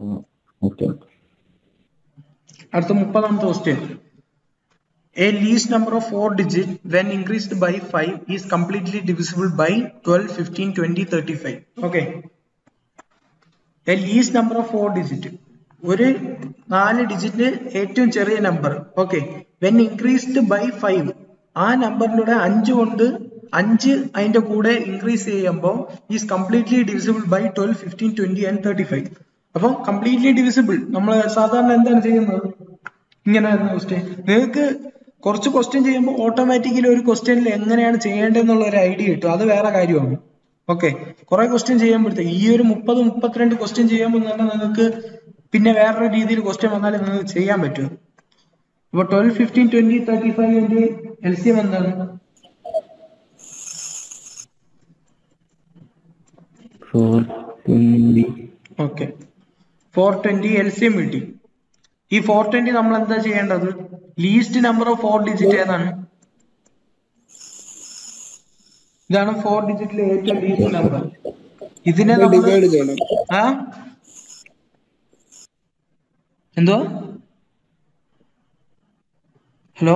അടുത്ത മുപ്പതാമത്തെ question. A least number of four digit when increased by five is completely divisible by twelve, fifteen, twenty, thirty-five. Okay, a least number of four digit, ഒരു നാല് ഡിജിറ്റ് ഏറ്റവും ചെറിയ number. Okay, when increased by five, ആ നമ്പറിലൂടെ അഞ്ച് കൊണ്ട് അഞ്ച് അതിന്റെ കൂടെ ഇൻക്രീസ് ചെയ്യുമ്പോൾ is completely divisible by twelve, fifteen, twenty and thirty five. അപ്പം കംപ്ലീറ്റ്ലി ഡിവിസിബിൾ നമ്മൾ സാധാരണ എന്താണ് ചെയ്യുന്നത്? ഇങ്ങനെ ക്വസ്റ്റ്യൻ നിങ്ങൾക്ക് കുറച്ച് ക്വസ്റ്റ്യൻ ചെയ്യുമ്പോൾ ഓട്ടോമാറ്റിക്കലി ഒരു ക്വസ്റ്റ്യനിൽ എങ്ങനെയാണ് ചെയ്യേണ്ടതെന്നുള്ള ഒരു ഐഡിയ കിട്ടും. അത് വേറെ കാര്യമാണ്. ഓക്കെ, കുറെ ക്വസ്റ്റ്യൻ ചെയ്യുമ്പോഴത്തേക്ക് ഈ ഒരു മുപ്പത് മുപ്പത്തിരണ്ട് ക്വസ്റ്റ്യൻ ചെയ്യുമ്പോൾ തന്നെ നിങ്ങൾക്ക് പിന്നെ വേറൊരു രീതിയിൽ ക്വസ്റ്റ്യൻ വന്നാലും നിങ്ങൾക്ക് ചെയ്യാൻ പറ്റും. അപ്പൊ ട്വൽവ്, ഫിഫ്റ്റീൻ, ട്വന്റി, തേർട്ടി ഫൈവിന്റെ എൽ സി എം എന്താണ്? Okay, four twenty L C M കിട്ടി. ഈ ഫോർ ട്വന്റി നമ്മൾ എന്താ ചെയ്യേണ്ടത്? Least number of four digit ഏതാണ്? ഇതാണ് ഫോർ ഡിജിറ്റിലെ ഏറ്റവും ലീസ്റ്റ് നമ്പർ. ഇതിനെ നമ്മൾ ആ എന്തോ ഹലോ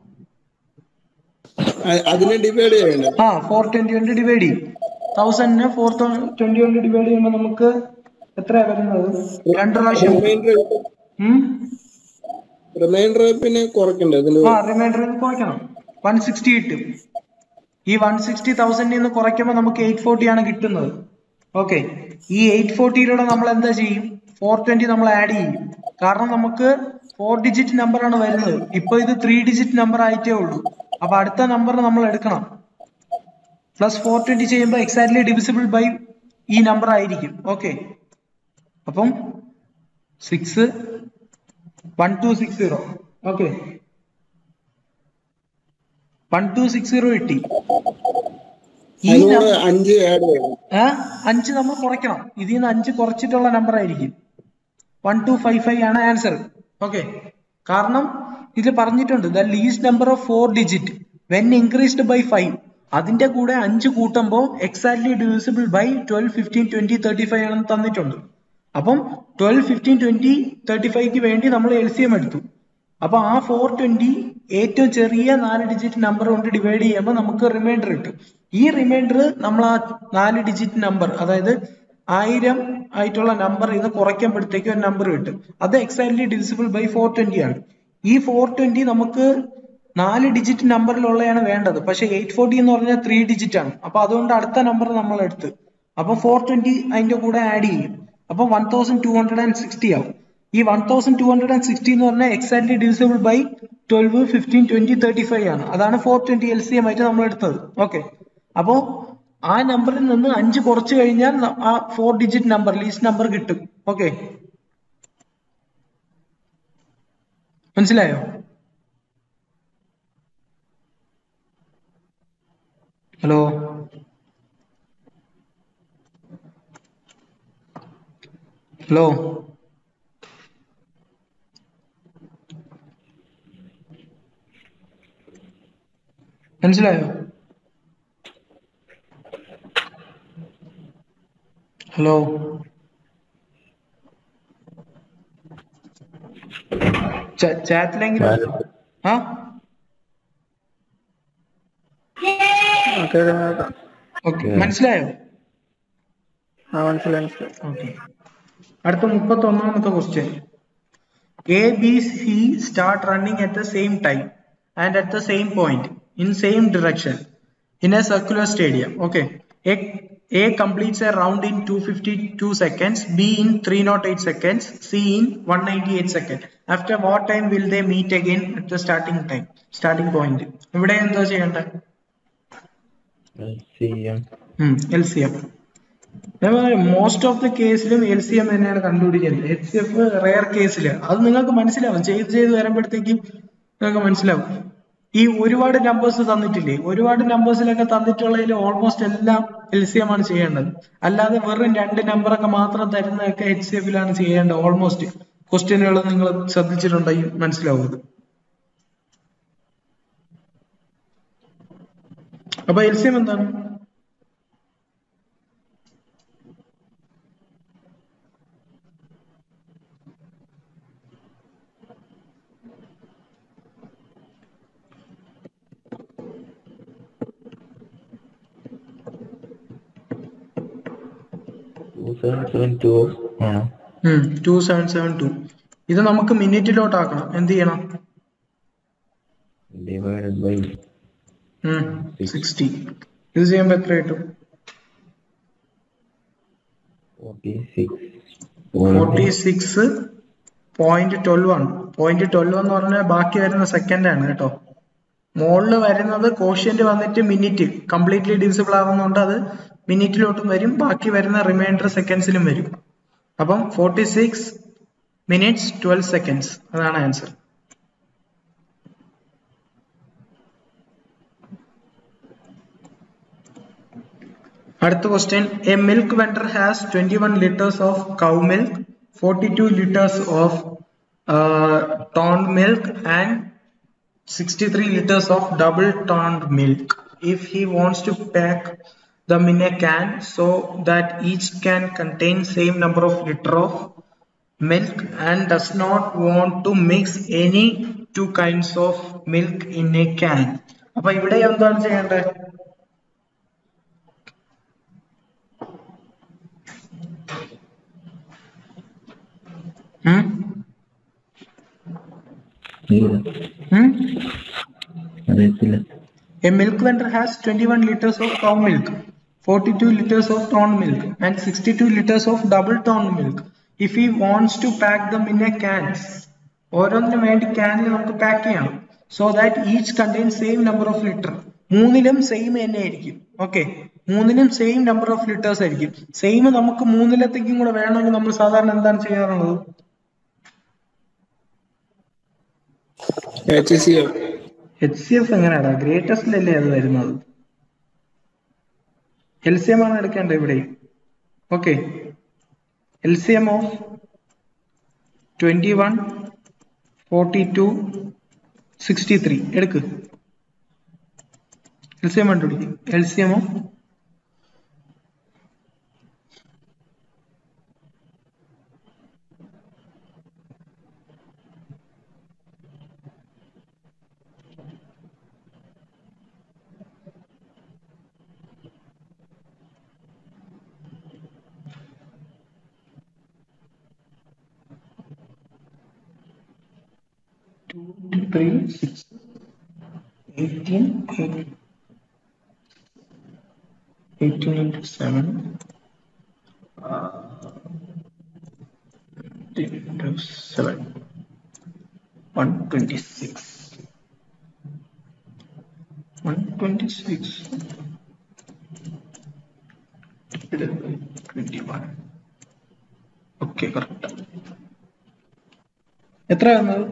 അതിനെ ഡിവൈഡ് ചെയ്യണം. ആ ഫോർ ട്വന്റി കൊണ്ട് ഡിവൈഡ് ചെയ്യും. തൗസൻഡിനെ ഫോർ ട്വന്റി കൊണ്ട് ഡിവൈഡ് ചെയ്യുമ്പോൾ നമുക്ക് എത്രയാ വരുന്നത്? രണ്ട് പ്രാവശ്യം. റിമൈൻഡർ പിന്നെ കുറയ്ക്കണ്ടേ? ആ റിമൈൻഡർ കുറയ്ക്കണം. വൺ സിക്സ്റ്റി കിട്ടും. ഈ വൺ സിക്സ്റ്റി തൗസൻഡിൽ നിന്ന് കുറയ്ക്കുമ്പോൾ നമുക്ക് എയ്റ്റ് ഫോർട്ടി ആണ് കിട്ടുന്നത്. ഓക്കെ, ഈ എയ്റ്റ് ഫോർട്ടിയിലൂടെ നമ്മൾ എന്താ ചെയ്യും? ഫോർ ട്വന്റി നമ്മൾ ആഡ് ചെയ്യും. കാരണം നമുക്ക് ഫോർ ഡിജിറ്റ് നമ്പർ ആണ് വരുന്നത്. ഇപ്പൊ ഇത് ത്രീ ഡിജിറ്റ് നമ്പർ ആയിട്ടേ ഉള്ളൂ. അപ്പൊ അടുത്ത നമ്പർ നമ്മൾ എടുക്കണം. പ്ലസ് ഫോർ ട്വന്റി ചെയ്യുമ്പോൾ എക്സാക്ട്ലി ഡിവിസിബിൾ ബൈ ഈ നമ്പർ ആയിരിക്കും. ഓക്കെ, അപ്പം six one two six zero. Okay, one two six zero കിട്ടി. ഈ അഞ്ച് നമ്മൾ കുറയ്ക്കണം. ഇതിൽ നിന്ന് അഞ്ച് കുറച്ചിട്ടുള്ള നമ്പർ ആയിരിക്കും. വൺ ടു ഫൈവ് ഫൈവ് ആണ് ആൻസർ. ഓക്കെ, കാരണം ഇത് പറഞ്ഞിട്ടുണ്ട് the least number of four digit when increased by five, അതിന്റെ കൂടെ അഞ്ച് കൂട്ടുമ്പോൾ exactly divisible by twelve, fifteen, twenty, thirty five ആണെന്ന് തന്നിട്ടുണ്ട്. അപ്പം ട്വൽവ്, ഫിഫ്റ്റീൻ, ട്വന്റി, തേർട്ടി ഫൈവ്ക്ക് വേണ്ടി നമ്മൾ എൽ സി എം എടുത്തു. അപ്പൊ ആ ഫോർ ട്വന്റി ഏറ്റവും ചെറിയ നാല് ഡിജിറ്റ് നമ്പർ കൊണ്ട് ഡിവൈഡ് ചെയ്യുമ്പോൾ നമുക്ക് റിമൈൻഡർ കിട്ടും. ഈ റിമൈൻഡർ നമ്മൾ ആ നാല് ഡിജിറ്റ് നമ്പർ, അതായത് ആയിരം ആയിട്ടുള്ള നമ്പർ ഇന്ന് കുറയ്ക്കുമ്പോഴത്തേക്ക് ഒരു നമ്പർ കിട്ടും. അത് exactly divisible by four twenty ആണ്. ഈ ഫോർ ട്വന്റി നമുക്ക് നാല് ഡിജിറ്റ് നമ്പറിലുള്ളതാണ് വേണ്ടത്. പക്ഷെ എയ്റ്റ് ഫോർട്ടി എന്ന് പറഞ്ഞാൽ ത്രീ ഡിജിറ്റ് ആണ്. അപ്പൊ അതുകൊണ്ട് അടുത്ത നമ്പർ നമ്മൾ എടുത്ത് അപ്പൊ ഫോർ ട്വന്റി അതിന്റെ കൂടെ ആഡ് ചെയ്യും. അപ്പൊ one thousand two hundred and sixty ആവും. ഈ one thousand two hundred and sixty എന്ന് പറഞ്ഞാൽ exactly divisible by twelve, fifteen, twenty, thirty five ആണ്. അതാണ് four twenty L C M ആയിട്ട് നമ്മൾ എടുത്തത്. ഓക്കെ, അപ്പോ ആ നമ്പറിൽ നിന്ന് അഞ്ച് കുറച്ച് കഴിഞ്ഞാൽ ആ four digit number least number കിട്ടും. ഓക്കെ, മനസ്സിലായോ? ഹലോ ഹലോ മനസ്സിലായോ? ഹലോ ചാറ്റിലെങ്കിലും ആ ഓക്കെ, മനസ്സിലായോ? ഓക്കെ, അടുത്ത മുപ്പത്തി ഒന്നാമത്തെ question. A B C start running at the same time and at the same point in same direction in a circular stadium. Okay, a, A completes a round in two hundred fifty-two seconds, B in three hundred eight seconds, C in one hundred ninety-eight seconds. After what time will they meet again at the starting time? Starting point. ഇവിടെ എന്താ ചെയ്യേണ്ടത്? L C M. L C M. Most of the കേസിലും L C M തന്നെയാണ് കണ്ടുപിടിക്കുന്നത്. H C F rare കേസിൽ അത് നിങ്ങൾക്ക് മനസ്സിലാവും. ചെയ്ത് ചെയ്ത് വരുമ്പോഴത്തേക്കും നിങ്ങൾക്ക് മനസ്സിലാവും. ഈ ഒരുപാട് നമ്പേഴ്സ് തന്നിട്ടില്ലേ, ഒരുപാട് നമ്പേഴ്സിലൊക്കെ തന്നിട്ടുള്ളതിൽ ഓൾമോസ്റ്റ് എല്ലാം എൽ സി എം ആണ് ചെയ്യേണ്ടത്. അല്ലാതെ വെറും രണ്ട് നമ്പറൊക്കെ മാത്രം തരുന്നതൊക്കെ എച്ച് സി എഫിലാണ് ചെയ്യേണ്ടത്. ഓൾമോസ്റ്റ് ക്വസ്റ്റ്യനുകൾ നിങ്ങൾ ശ്രദ്ധിച്ചിട്ടുണ്ടെങ്കിൽ മനസ്സിലാവും. അപ്പൊ എൽ സി എം എന്താണ്? two seven seven two. ഇത് നമുക്ക് മിനിറ്റിലോട്ടാക്കണം. എന്ത് ചെയ്യണം? Divided by sixty. ഇത് ചെയ്യുമ്പോൾ എത്ര കിട്ടും? ഫോർട്ടി സിക്സ് പോയിന്റ് ട്വൽവ് ആണ്. പോയിന്റ് ട്വൽവ് എന്ന് പറഞ്ഞാൽ ബാക്കി വരുന്ന സെക്കൻഡ് ആണ് കേട്ടോ. മുകളിൽ വരുന്നത് കോഷ്യന്റ് വന്നിട്ട് മിനിറ്റ് കംപ്ലീറ്റ്ലി ഡിവിസിബിൾ ആവുന്നതുകൊണ്ട് അത് മിനിറ്റിലോട്ടും വരും, ബാക്കി വരുന്ന റിമൈൻഡർ സെക്കൻഡ്സിലും വരും. അപ്പം forty six minutes twelve seconds, അതാണ് ആൻസർ. അടുത്ത question. A milk vendor has twenty one litres of cow milk, forty two litres of toned milk and sixty-three liters of double toned milk. If he wants to pack them in a can so that each can contain same number of liter of milk and does not want to mix any two kinds of milk in a can. അപ്പൊ ഇവിടെ എന്താണ് ചെയ്യേണ്ടത്? Hmm? A milk vendor has twenty-one liters of cow milk, forty-two liters of toned milk and sixty-two liters of double toned milk. If he wants to pack them in a can, ഓരോന്നിനും വേണ്ടി ക്യാനിൽ നമുക്ക് pack ചെയ്യണം. So that each contain same number of litre. മൂന്നിലും same തന്നെ ആയിരിക്കും. Okay, മൂന്നിലും same number of litres ആയിരിക്കും. Same നമുക്ക് മൂന്നിലത്തേക്കും കൂടെ വേണമെങ്കിൽ നമ്മൾ സാധാരണ എന്താണ് ചെയ്യാറുള്ളത്? H C F. H C F എങ്ങനെയാടാ? ഗ്രേറ്റസ്റ്റിലല്ലേ അത് വരുന്നത്. എൽ സി എം ആണ് എടുക്കേണ്ടത് ഇവിടെ. Okay, L C M of twenty one forty two sixty three എടുക്ക്. എൽ സി എം കണ്ടുപിടിക്കും. L C M of three, six, eighteen, eighteen, eighteen into seven, uh, into seven, one twenty-six, one twenty-six, twenty-one. Okay, correct. എത്ര വന്നത്?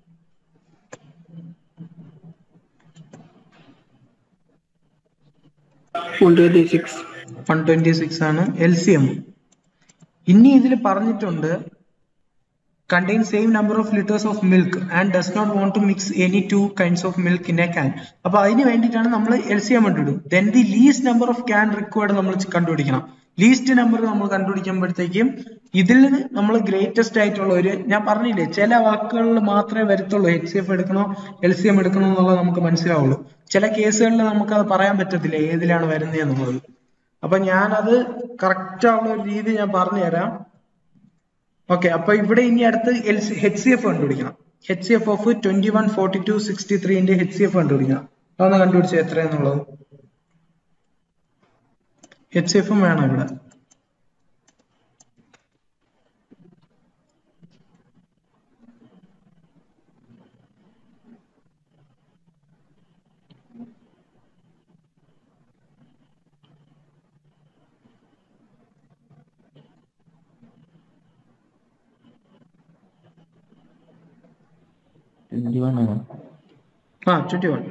one twenty-six. one twenty-six ആണ് L C M. ഇനി ഇതിൽ പറഞ്ഞിട്ടുണ്ട് contain same number of liters of milk and does not want to mix any two kinds of milk in a can. അപ്പൊ അതിന് വേണ്ടിയിട്ടാണ് നമ്മൾ എൽ സി എം ഇടും. then the least number of can required നമ്മൾ കണ്ടുപിടിക്കണം. Least number നമ്മൾ കണ്ടുപിടിക്കുമ്പോഴത്തേക്കും ഇതിൽ നമ്മൾ ഗ്രേറ്റസ്റ്റ് ആയിട്ടുള്ള ഒരു, ഞാൻ പറഞ്ഞില്ലേ ചില വാക്കുകളിൽ മാത്രമേ വരത്തുള്ളൂ എച്ച് സി എഫ് എടുക്കണോ എൽ സി എം എടുക്കണോ എന്നുള്ളത് നമുക്ക് മനസ്സിലാവുള്ളൂ. ചില കേസുകളിൽ നമുക്ക് അത് പറയാൻ പറ്റത്തില്ല ഏതിലാണ് വരുന്നത് എന്നുള്ളത്. അപ്പൊ ഞാനത് കറക്റ്റ് ആവുള്ള ഒരു രീതി ഞാൻ പറഞ്ഞു തരാം. ഓക്കെ, അപ്പൊ ഇവിടെ ഇനി അടുത്ത് L C H C F കണ്ടുപിടിക്കണം. H C F of twenty one forty two sixty ത്രീന്റെ എച്ച് സി എഫ് കണ്ടുപിടിക്കണം. അതൊന്ന് കണ്ടുപിടിച്ചത് എത്രയാന്നുള്ളത്. എച്ച് സി എഫും വേണം ഇവിടെ. ട്വന്റി വൺ ആണോ? ആ ട്വന്റി വൺ.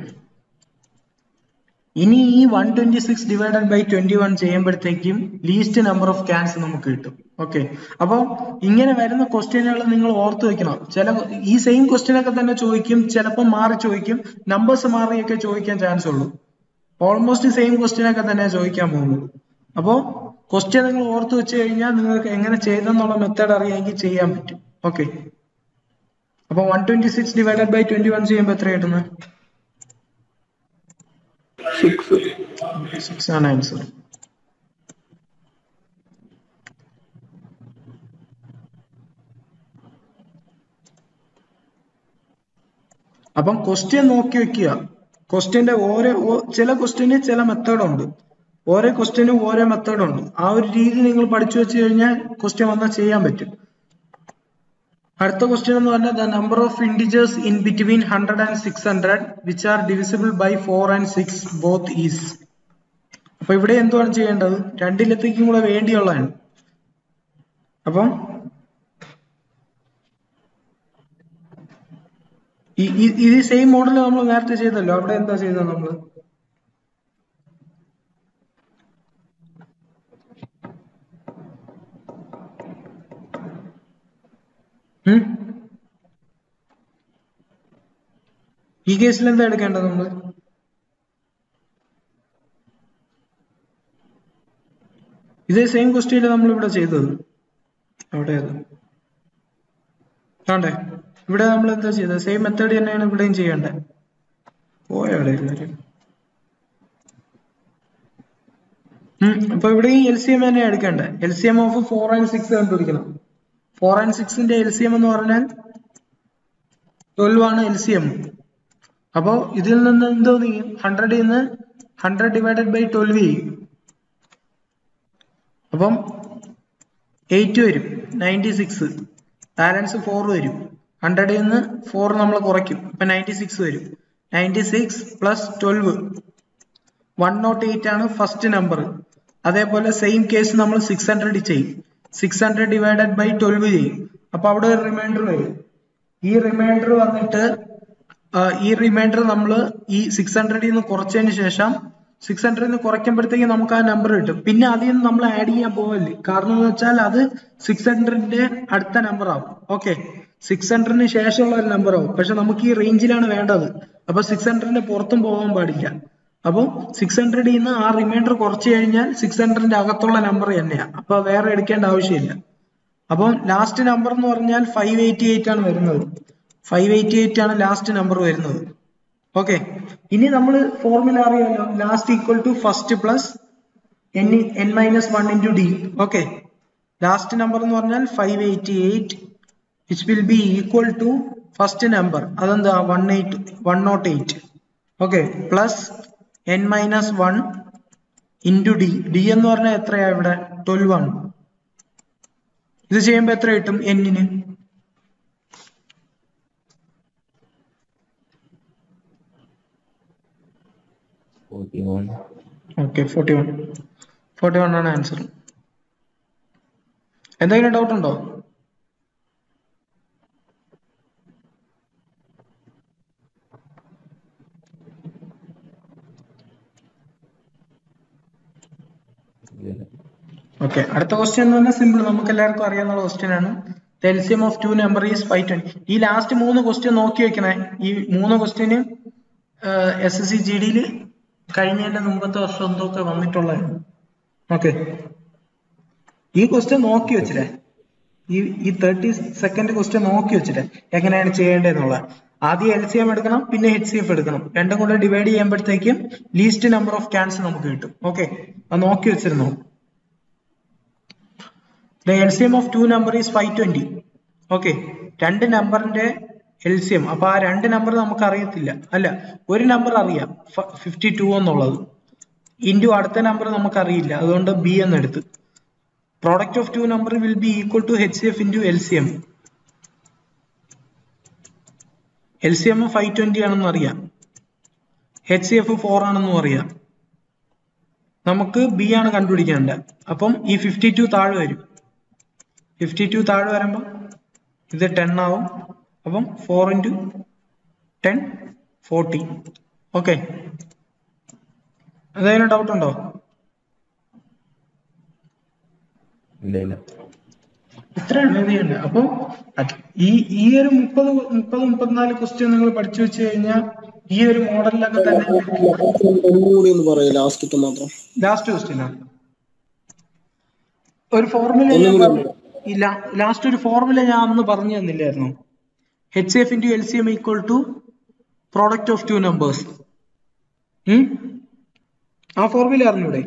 ഇനി ഈ one twenty six divided by twenty one ചെയ്യുമ്പോഴത്തേക്കും ലീസ്റ്റ് നമ്പർ ഓഫ് ക്യാൻസ് നമുക്ക് കിട്ടും. ഓക്കെ, അപ്പൊ ഇങ്ങനെ വരുന്ന ക്വസ്റ്റ്യനുകൾ നിങ്ങൾ ഓർത്ത് വെക്കണം. ചില ഈ സെയിം ക്വസ്റ്റ്യൻ ഒക്കെ തന്നെ ചോദിക്കും, ചിലപ്പോൾ മാറി ചോദിക്കും, നമ്പേഴ്സ് മാറിയൊക്കെ ചോദിക്കാൻ ചാൻസ് ഉള്ളൂ. ഓൾമോസ്റ്റ് സെയിം ക്വസ്റ്റ്യൻ ഒക്കെ തന്നെ ചോദിക്കാൻ പോകുന്നത്. അപ്പോൾ ക്വസ്റ്റ്യൻ നിങ്ങൾ ഓർത്ത് വെച്ച് കഴിഞ്ഞാൽ നിങ്ങൾക്ക് എങ്ങനെ ചെയ്തെന്നുള്ള മെത്തേഡ് അറിയാമെങ്കിൽ ചെയ്യാൻ പറ്റും. ഓക്കെ, അപ്പൊ one twenty six divided by twenty one ചെയ്യുമ്പോൾ എത്ര കിട്ടുന്നത്? സിക്സ്. സിക്സ് ആണ് ആൻസർ. അപ്പം ക്വസ്റ്റ്യൻ നോക്കി വെക്കുക. ക്വസ്റ്റ്യന്റെ ഓരോ ചില ക്വസ്റ്റ്യന് ചില മെത്തേഡ് ഉണ്ട്, ഓരോ ക്വസ്റ്റ്യനും ഓരോ മെത്തേഡ് ഉണ്ട്. ആ ഒരു രീതി നിങ്ങൾ പഠിച്ചു വെച്ച് കഴിഞ്ഞാൽ ക്വസ്റ്റ്യൻ വന്നാൽ ചെയ്യാൻ പറ്റും. അടുത്ത ക്വസ്റ്റ്യൻ എന്ന് പറഞ്ഞാൽ the number of integers in between hundred and six hundred which are divisible by four and six both is. അപ്പൊ ഇവിടെ എന്തുവാണ് ചെയ്യേണ്ടത്? രണ്ടിലത്തേക്കും കൂടെ വേണ്ടിയുള്ളതാണ്. അപ്പം ഈ സെയിം മോഡൽ നമ്മൾ നേരത്തെ ചെയ്തല്ലോ. അവിടെ എന്താ ചെയ്തത് നമ്മള്? ഈ കേസിൽ എന്താ എടുക്കേണ്ടത് നമ്മള്? ഇതേ സെയിം ക്വസ്റ്റ്യൻ നമ്മൾ ഇവിടെ ചെയ്തത്. അവിടെ ആണ്ടേ ഇവിടെ നമ്മൾ എന്താ ചെയ്തത്? സെയിം മെത്തേഡ് തന്നെയാണ് ഇവിടെയും ചെയ്യേണ്ടത്. പോയ അവിടെ എല്ലാവരും. ഉം അപ്പൊ ഇവിടെ ഈ എൽ സി എം തന്നെ എടുക്കേണ്ടത്. L C M of four and six കണ്ടുപിടിക്കണം. ഫോർ ആൻഡ് സിക്സിന്റെ എൽ സി എം എന്ന് പറഞ്ഞാൽ ട്വൽവ് ആണ് എൽ സി എം. അപ്പോ ഇതിൽ നിന്ന് എന്തോ ചെയ്യും? ഹൺഡ്രഡിൽ നിന്ന് ഹൺഡ്രഡ് ഡിവൈഡഡ് ബൈ ട്വൽവ് ചെയ്യും. അപ്പം എയ്റ്റ് വരും, നയൻറ്റി സിക്സ്, ബാലൻസ് ഫോർ വരും. ഹൺഡ്രഡിൽ നിന്ന് ഫോർ നമ്മൾ കുറയ്ക്കും, അപ്പൊ നയൻറ്റി സിക്സ് വരും. Ninety six plus twelve, one nought eight ആണ് ഫസ്റ്റ് നമ്പർ. അതേപോലെ സെയിം കേസ് നമ്മൾ സിക്സ് ഹൺഡ്രഡ് ചെയ്യും. Six hundred divided by twelve ചെയ്യും. അപ്പൊ അവിടെ ഒരു റിമൈൻഡർ വരും. ഈ റിമൈൻഡർ വന്നിട്ട് ഈ റിമൈൻഡർ നമ്മൾ ഈ സിക്സ് ഹൺഡ്രഡിൽ നിന്ന് കുറച്ചതിന് ശേഷം സിക്സ് ഹൺഡ്രഡിൽ നിന്ന് കുറയ്ക്കുമ്പോഴത്തേക്ക് നമുക്ക് ആ നമ്പർ കിട്ടും. പിന്നെ അതിൽ നിന്ന് നമ്മൾ ആഡ് ചെയ്യാൻ പോവല്ലേ, കാരണം എന്ന് വെച്ചാൽ അത് സിക്സ് ഹൺഡ്രഡിന്റെ അടുത്ത നമ്പർ ആവും. ഓക്കെ, സിക്സ് ഹൺഡ്രഡിന് ശേഷമുള്ള ഒരു നമ്പർ ആവും. പക്ഷെ നമുക്ക് ഈ റേഞ്ചിലാണ് വേണ്ടത്. അപ്പൊ സിക്സ് ഹൺഡ്രഡിന്റെ പുറത്തും പോകാൻ പാടില്ല. അപ്പോൾ സിക്സ് ഹൺഡ്രഡിൽ നിന്ന് ആ റിമൈൻഡർ കുറച്ച് കഴിഞ്ഞാൽ സിക്സ് ഹൺഡ്രഡിന്റെ അകത്തുള്ള നമ്പർ തന്നെയാണ്. അപ്പൊ വേറെ എടുക്കേണ്ട ആവശ്യമില്ല. അപ്പം ലാസ്റ്റ് നമ്പർ എന്ന് പറഞ്ഞാൽ ഫൈവ് എയ്റ്റി എയ്റ്റ് ആണ് വരുന്നത്. ഫൈവ് എയ്റ്റി എയ്റ്റ് ആണ് ലാസ്റ്റ് നമ്പർ വരുന്നത്. ഓക്കെ, ഇനി നമ്മൾ ഫോർമുല അറിയാമല്ലോ, last equal to first plus N N minus one into D. Okay, last number എന്ന് പറഞ്ഞാൽ five eighty eight which will be equal to first number, അതെന്താ one eight one nought eight. Okay, plus N minus one into D. D എന്ന് പറഞ്ഞാൽ എത്രയാ ഇവിടെ? Twelve ആണ്. ഇത് ചെയ്യുമ്പോൾ എത്ര കിട്ടും എന്നിന്? Okay, forty one. Forty one ആണ് ആൻസർ. എന്തെങ്കിലും ഡൗട്ട് ഉണ്ടോ? ഓക്കെ, അടുത്ത ക്വസ്റ്റ്യൻ എന്ന് പറഞ്ഞാൽ സിമ്പിൾ, നമുക്ക് എല്ലാവർക്കും അറിയാവുന്ന ക്വസ്റ്റ്യൻ ആണ്. The L C M of two number is five twenty. ഈ ലാസ്റ്റ് മൂന്ന് ക്വസ്റ്റ്യൻ നോക്കി വെക്കണേ. ഈ മൂന്ന് ക്വസ്റ്റ്യന് എസ് എസ് സി ജി ഡിയിൽ കഴിഞ്ഞതിന്റെ മുമ്പത്തെ വർഷം എന്തൊക്കെ വന്നിട്ടുള്ളതാണ്. ഓക്കെ, ഈ ക്വസ്റ്റ്യൻ നോക്കി വെച്ചില്ലേ, ഈ ഈ തേർട്ടി സെക്കൻഡ് ക്വസ്റ്റ്യൻ നോക്കി വെച്ചില്ലേ എങ്ങനെയാണ് ചെയ്യേണ്ടതെന്നുള്ള. ആദ്യം എൽ സി എം എടുക്കണം, പിന്നെ എച്ച് സി എഫ് എടുക്കണം. രണ്ടും കൂടെ ഡിവൈഡ് ചെയ്യുമ്പോഴത്തേക്കും ലീസ്റ്റ് നമ്പർ ഓഫ് ക്യാൻസ് നമുക്ക് കിട്ടും. ഓക്കെ, അത് നോക്കി വെച്ചിരുന്നോ? The L C M of two number is five twenty. Okay, രണ്ട് നമ്പറിന്റെ എൽ സി എം. അപ്പൊ ആ രണ്ട് നമ്പർ നമുക്ക് അറിയത്തില്ല, അല്ല ഒരു നമ്പർ അറിയാം, ഫിഫ്റ്റി ടു എന്നുള്ളത്. ഇൻറ്റു അടുത്ത നമ്പർ നമുക്കറിയില്ല, അതുകൊണ്ട് ബി എന്നെടുത്ത്. Product of two number will be equal to H C F into L C M. L C M five twenty ആണെന്ന് അറിയാം, എച്ച് സി എഫ് ഫോർ ആണെന്നും അറിയാം. നമുക്ക് ബി ആണ് കണ്ടുപിടിക്കേണ്ടത്. അപ്പം ഈ ഫിഫ്റ്റി ടു താഴെ വരും. ഫിഫ്റ്റി ടു താഴെ വരുമ്പോൾ ഇത് ടെൻ ആവും. അപ്പം four into ten forty. Okay, എന്തെങ്കിലും ഡൗട്ട് ഉണ്ടോ? ഇല്ല ഇല്ല. ഇത്രയാണ് എഴുതിയുണ്ട്. അപ്പൊ ഈ ഈ ഒരു മുപ്പത് മുപ്പത് മുപ്പത്തിനാല് ക്വസ്റ്റ്യൻ നിങ്ങൾ പഠിച്ചു വെച്ച് കഴിഞ്ഞാൽ ഈ ഒരു മോഡലിലൊക്കെ തന്നെ ഒന്നുകൂടി ഒന്ന് പറയാം, ലാസ്റ്റ് മാത്രം. ലാസ്റ്റ് ക്വസ്റ്റ്യൻ ആണ് ഒരു ഫോർമുല. ഇല്ല, ലാസ്റ്റ് ഒരു ഫോർമുല ഞാൻ അന്ന് പറഞ്ഞു തന്നില്ലായിരുന്നു? H C F into L C M equal to product of two numbers. ആ ഫോർമുല അറിഞ്ഞൂടെ?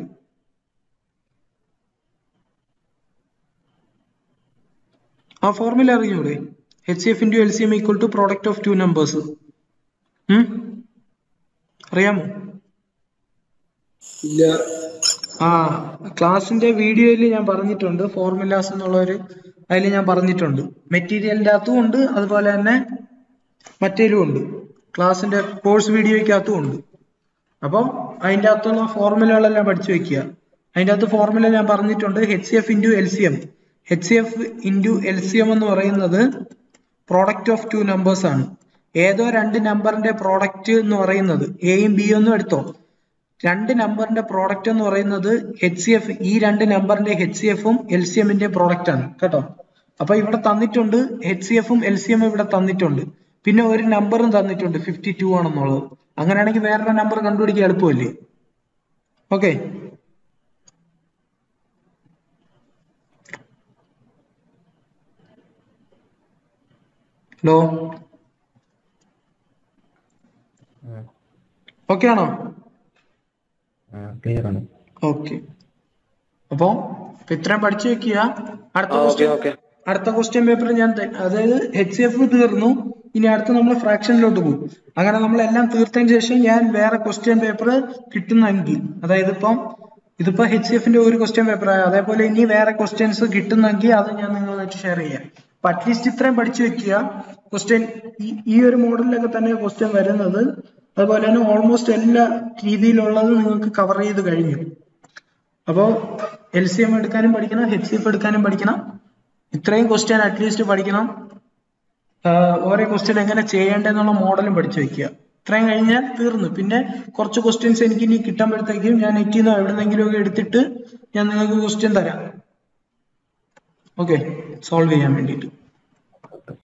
ആ ഫോർമുല അറിഞ്ഞൂടെ? H C F into L C M equal to product of two numbers. അറിയാമോ? ഇല്ല. ആ ക്ലാസിന്റെ വീഡിയോയിൽ ഞാൻ പറഞ്ഞിട്ടുണ്ട് ഫോർമുലാസ് എന്നുള്ളൊരു, അതിൽ ഞാൻ പറഞ്ഞിട്ടുണ്ട്. മെറ്റീരിയലിന്റെ അകത്തും ഉണ്ട്, അതുപോലെ തന്നെ മറ്റേലും ഉണ്ട്, ക്ലാസിന്റെ കോഴ്സ് വീഡിയോയ്ക്കകത്തും ഉണ്ട്. അപ്പം അതിൻ്റെ അകത്തുള്ള ഫോർമുലകളെല്ലാം പഠിച്ചു വെക്കുക. അതിൻ്റെ അകത്ത് ഫോർമുല ഞാൻ പറഞ്ഞിട്ടുണ്ട്. H C F into L C M. H C F into L C M എന്ന് പറയുന്നത് പ്രോഡക്റ്റ് ഓഫ് ടു നമ്പേഴ്സ് ആണ്. ഏതോ രണ്ട് നമ്പറിന്റെ പ്രോഡക്റ്റ് എന്ന് പറയുന്നത് എയും ബിയും ഒന്നും എടുത്തോ, രണ്ട് നമ്പറിന്റെ പ്രോഡക്റ്റ് എന്ന് പറയുന്നത് എച്ച് സി എഫ്, ഈ രണ്ട് നമ്പറിന്റെ എച്ച് സി എഫും എൽ സി എമ്മിന്റെ പ്രോഡക്റ്റ് ആണ് കേട്ടോ. അപ്പൊ ഇവിടെ തന്നിട്ടുണ്ട് എച്ച് സി എഫും എൽ സി എമ്മും ഇവിടെ തന്നിട്ടുണ്ട്. പിന്നെ ഒരു നമ്പറും തന്നിട്ടുണ്ട് ഫിഫ്റ്റി ടു ആണെന്നുള്ളത്. അങ്ങനെയാണെങ്കിൽ വേറൊരു നമ്പർ കണ്ടുപിടിക്കാൻ എളുപ്പമല്ലേ? ഓക്കെ, ഹലോ, ഓക്കെ ആണോ? ക്ലിയർ ആണ്. ഓക്കെ, അപ്പൊ ഇത്രയും പഠിച്ചു വെക്കുക. അടുത്ത ക്വസ്റ്റ്യൻ അടുത്ത ക്വസ്റ്റ്യൻ പേപ്പർ ഞാൻ, അതായത് എച്ച് സി എഫ് തീർന്നു, ഇനി അടുത്ത് നമ്മൾ ഫ്രാക്ഷനിലോട്ട് പോകും. അങ്ങനെ നമ്മളെല്ലാം തീർത്തതിന് ശേഷം ഞാൻ വേറെ ക്വസ്റ്റ്യൻ പേപ്പർ കിട്ടുന്നെങ്കിൽ, അതായത് ഇപ്പം ഇതിപ്പോ എച്ച് സി എഫിന്റെ ഒരു ക്വസ്റ്റ്യൻ പേപ്പർ ആയ, അതേപോലെ ഇനി വേറെ ക്വസ്റ്റ്യൻസ് കിട്ടുന്നെങ്കിൽ അത് ഞാൻ നിങ്ങളുമായിട്ട് ഷെയർ ചെയ്യാം. അപ്പൊ അറ്റ്ലീസ്റ്റ് ഇത്രയും പഠിച്ചു വെക്കുക. ക്വസ്റ്റ്യൻ ഈ ഒരു മോഡലിലൊക്കെ തന്നെ ക്വസ്റ്റ്യൻ വരുന്നത്, അതുപോലെ തന്നെ ഓൾമോസ്റ്റ് എല്ലാ രീതിയിലുള്ളത് നിങ്ങൾക്ക് കവർ ചെയ്ത് കഴിഞ്ഞു. അപ്പോൾ എൽ സി എം എടുക്കാനും പഠിക്കണം, എച്ച് സി എഫ് എടുക്കാനും പഠിക്കണം. ഇത്രയും ക്വസ്റ്റ്യൻ അറ്റ്ലീസ്റ്റ് പഠിക്കണം. ഓരോ ക്വസ്റ്റ്യൻ എങ്ങനെ ചെയ്യേണ്ടതെന്നുള്ള മോഡലും പഠിച്ചു വെക്കുക. ഇത്രയും കഴിഞ്ഞാൽ തീർന്നു. പിന്നെ കുറച്ച് ക്വസ്റ്റ്യൻസ് എനിക്ക് ഇനി കിട്ടുമ്പോഴത്തേക്കും ഞാൻ നെറ്റിൽ നിന്ന് എവിടെന്നെങ്കിലും ഒക്കെ എടുത്തിട്ട് ഞാൻ നിങ്ങൾക്ക് ക്വസ്റ്റ്യൻ തരാം. ഓക്കെ, സോൾവ് ചെയ്യാൻ വേണ്ടിയിട്ട്.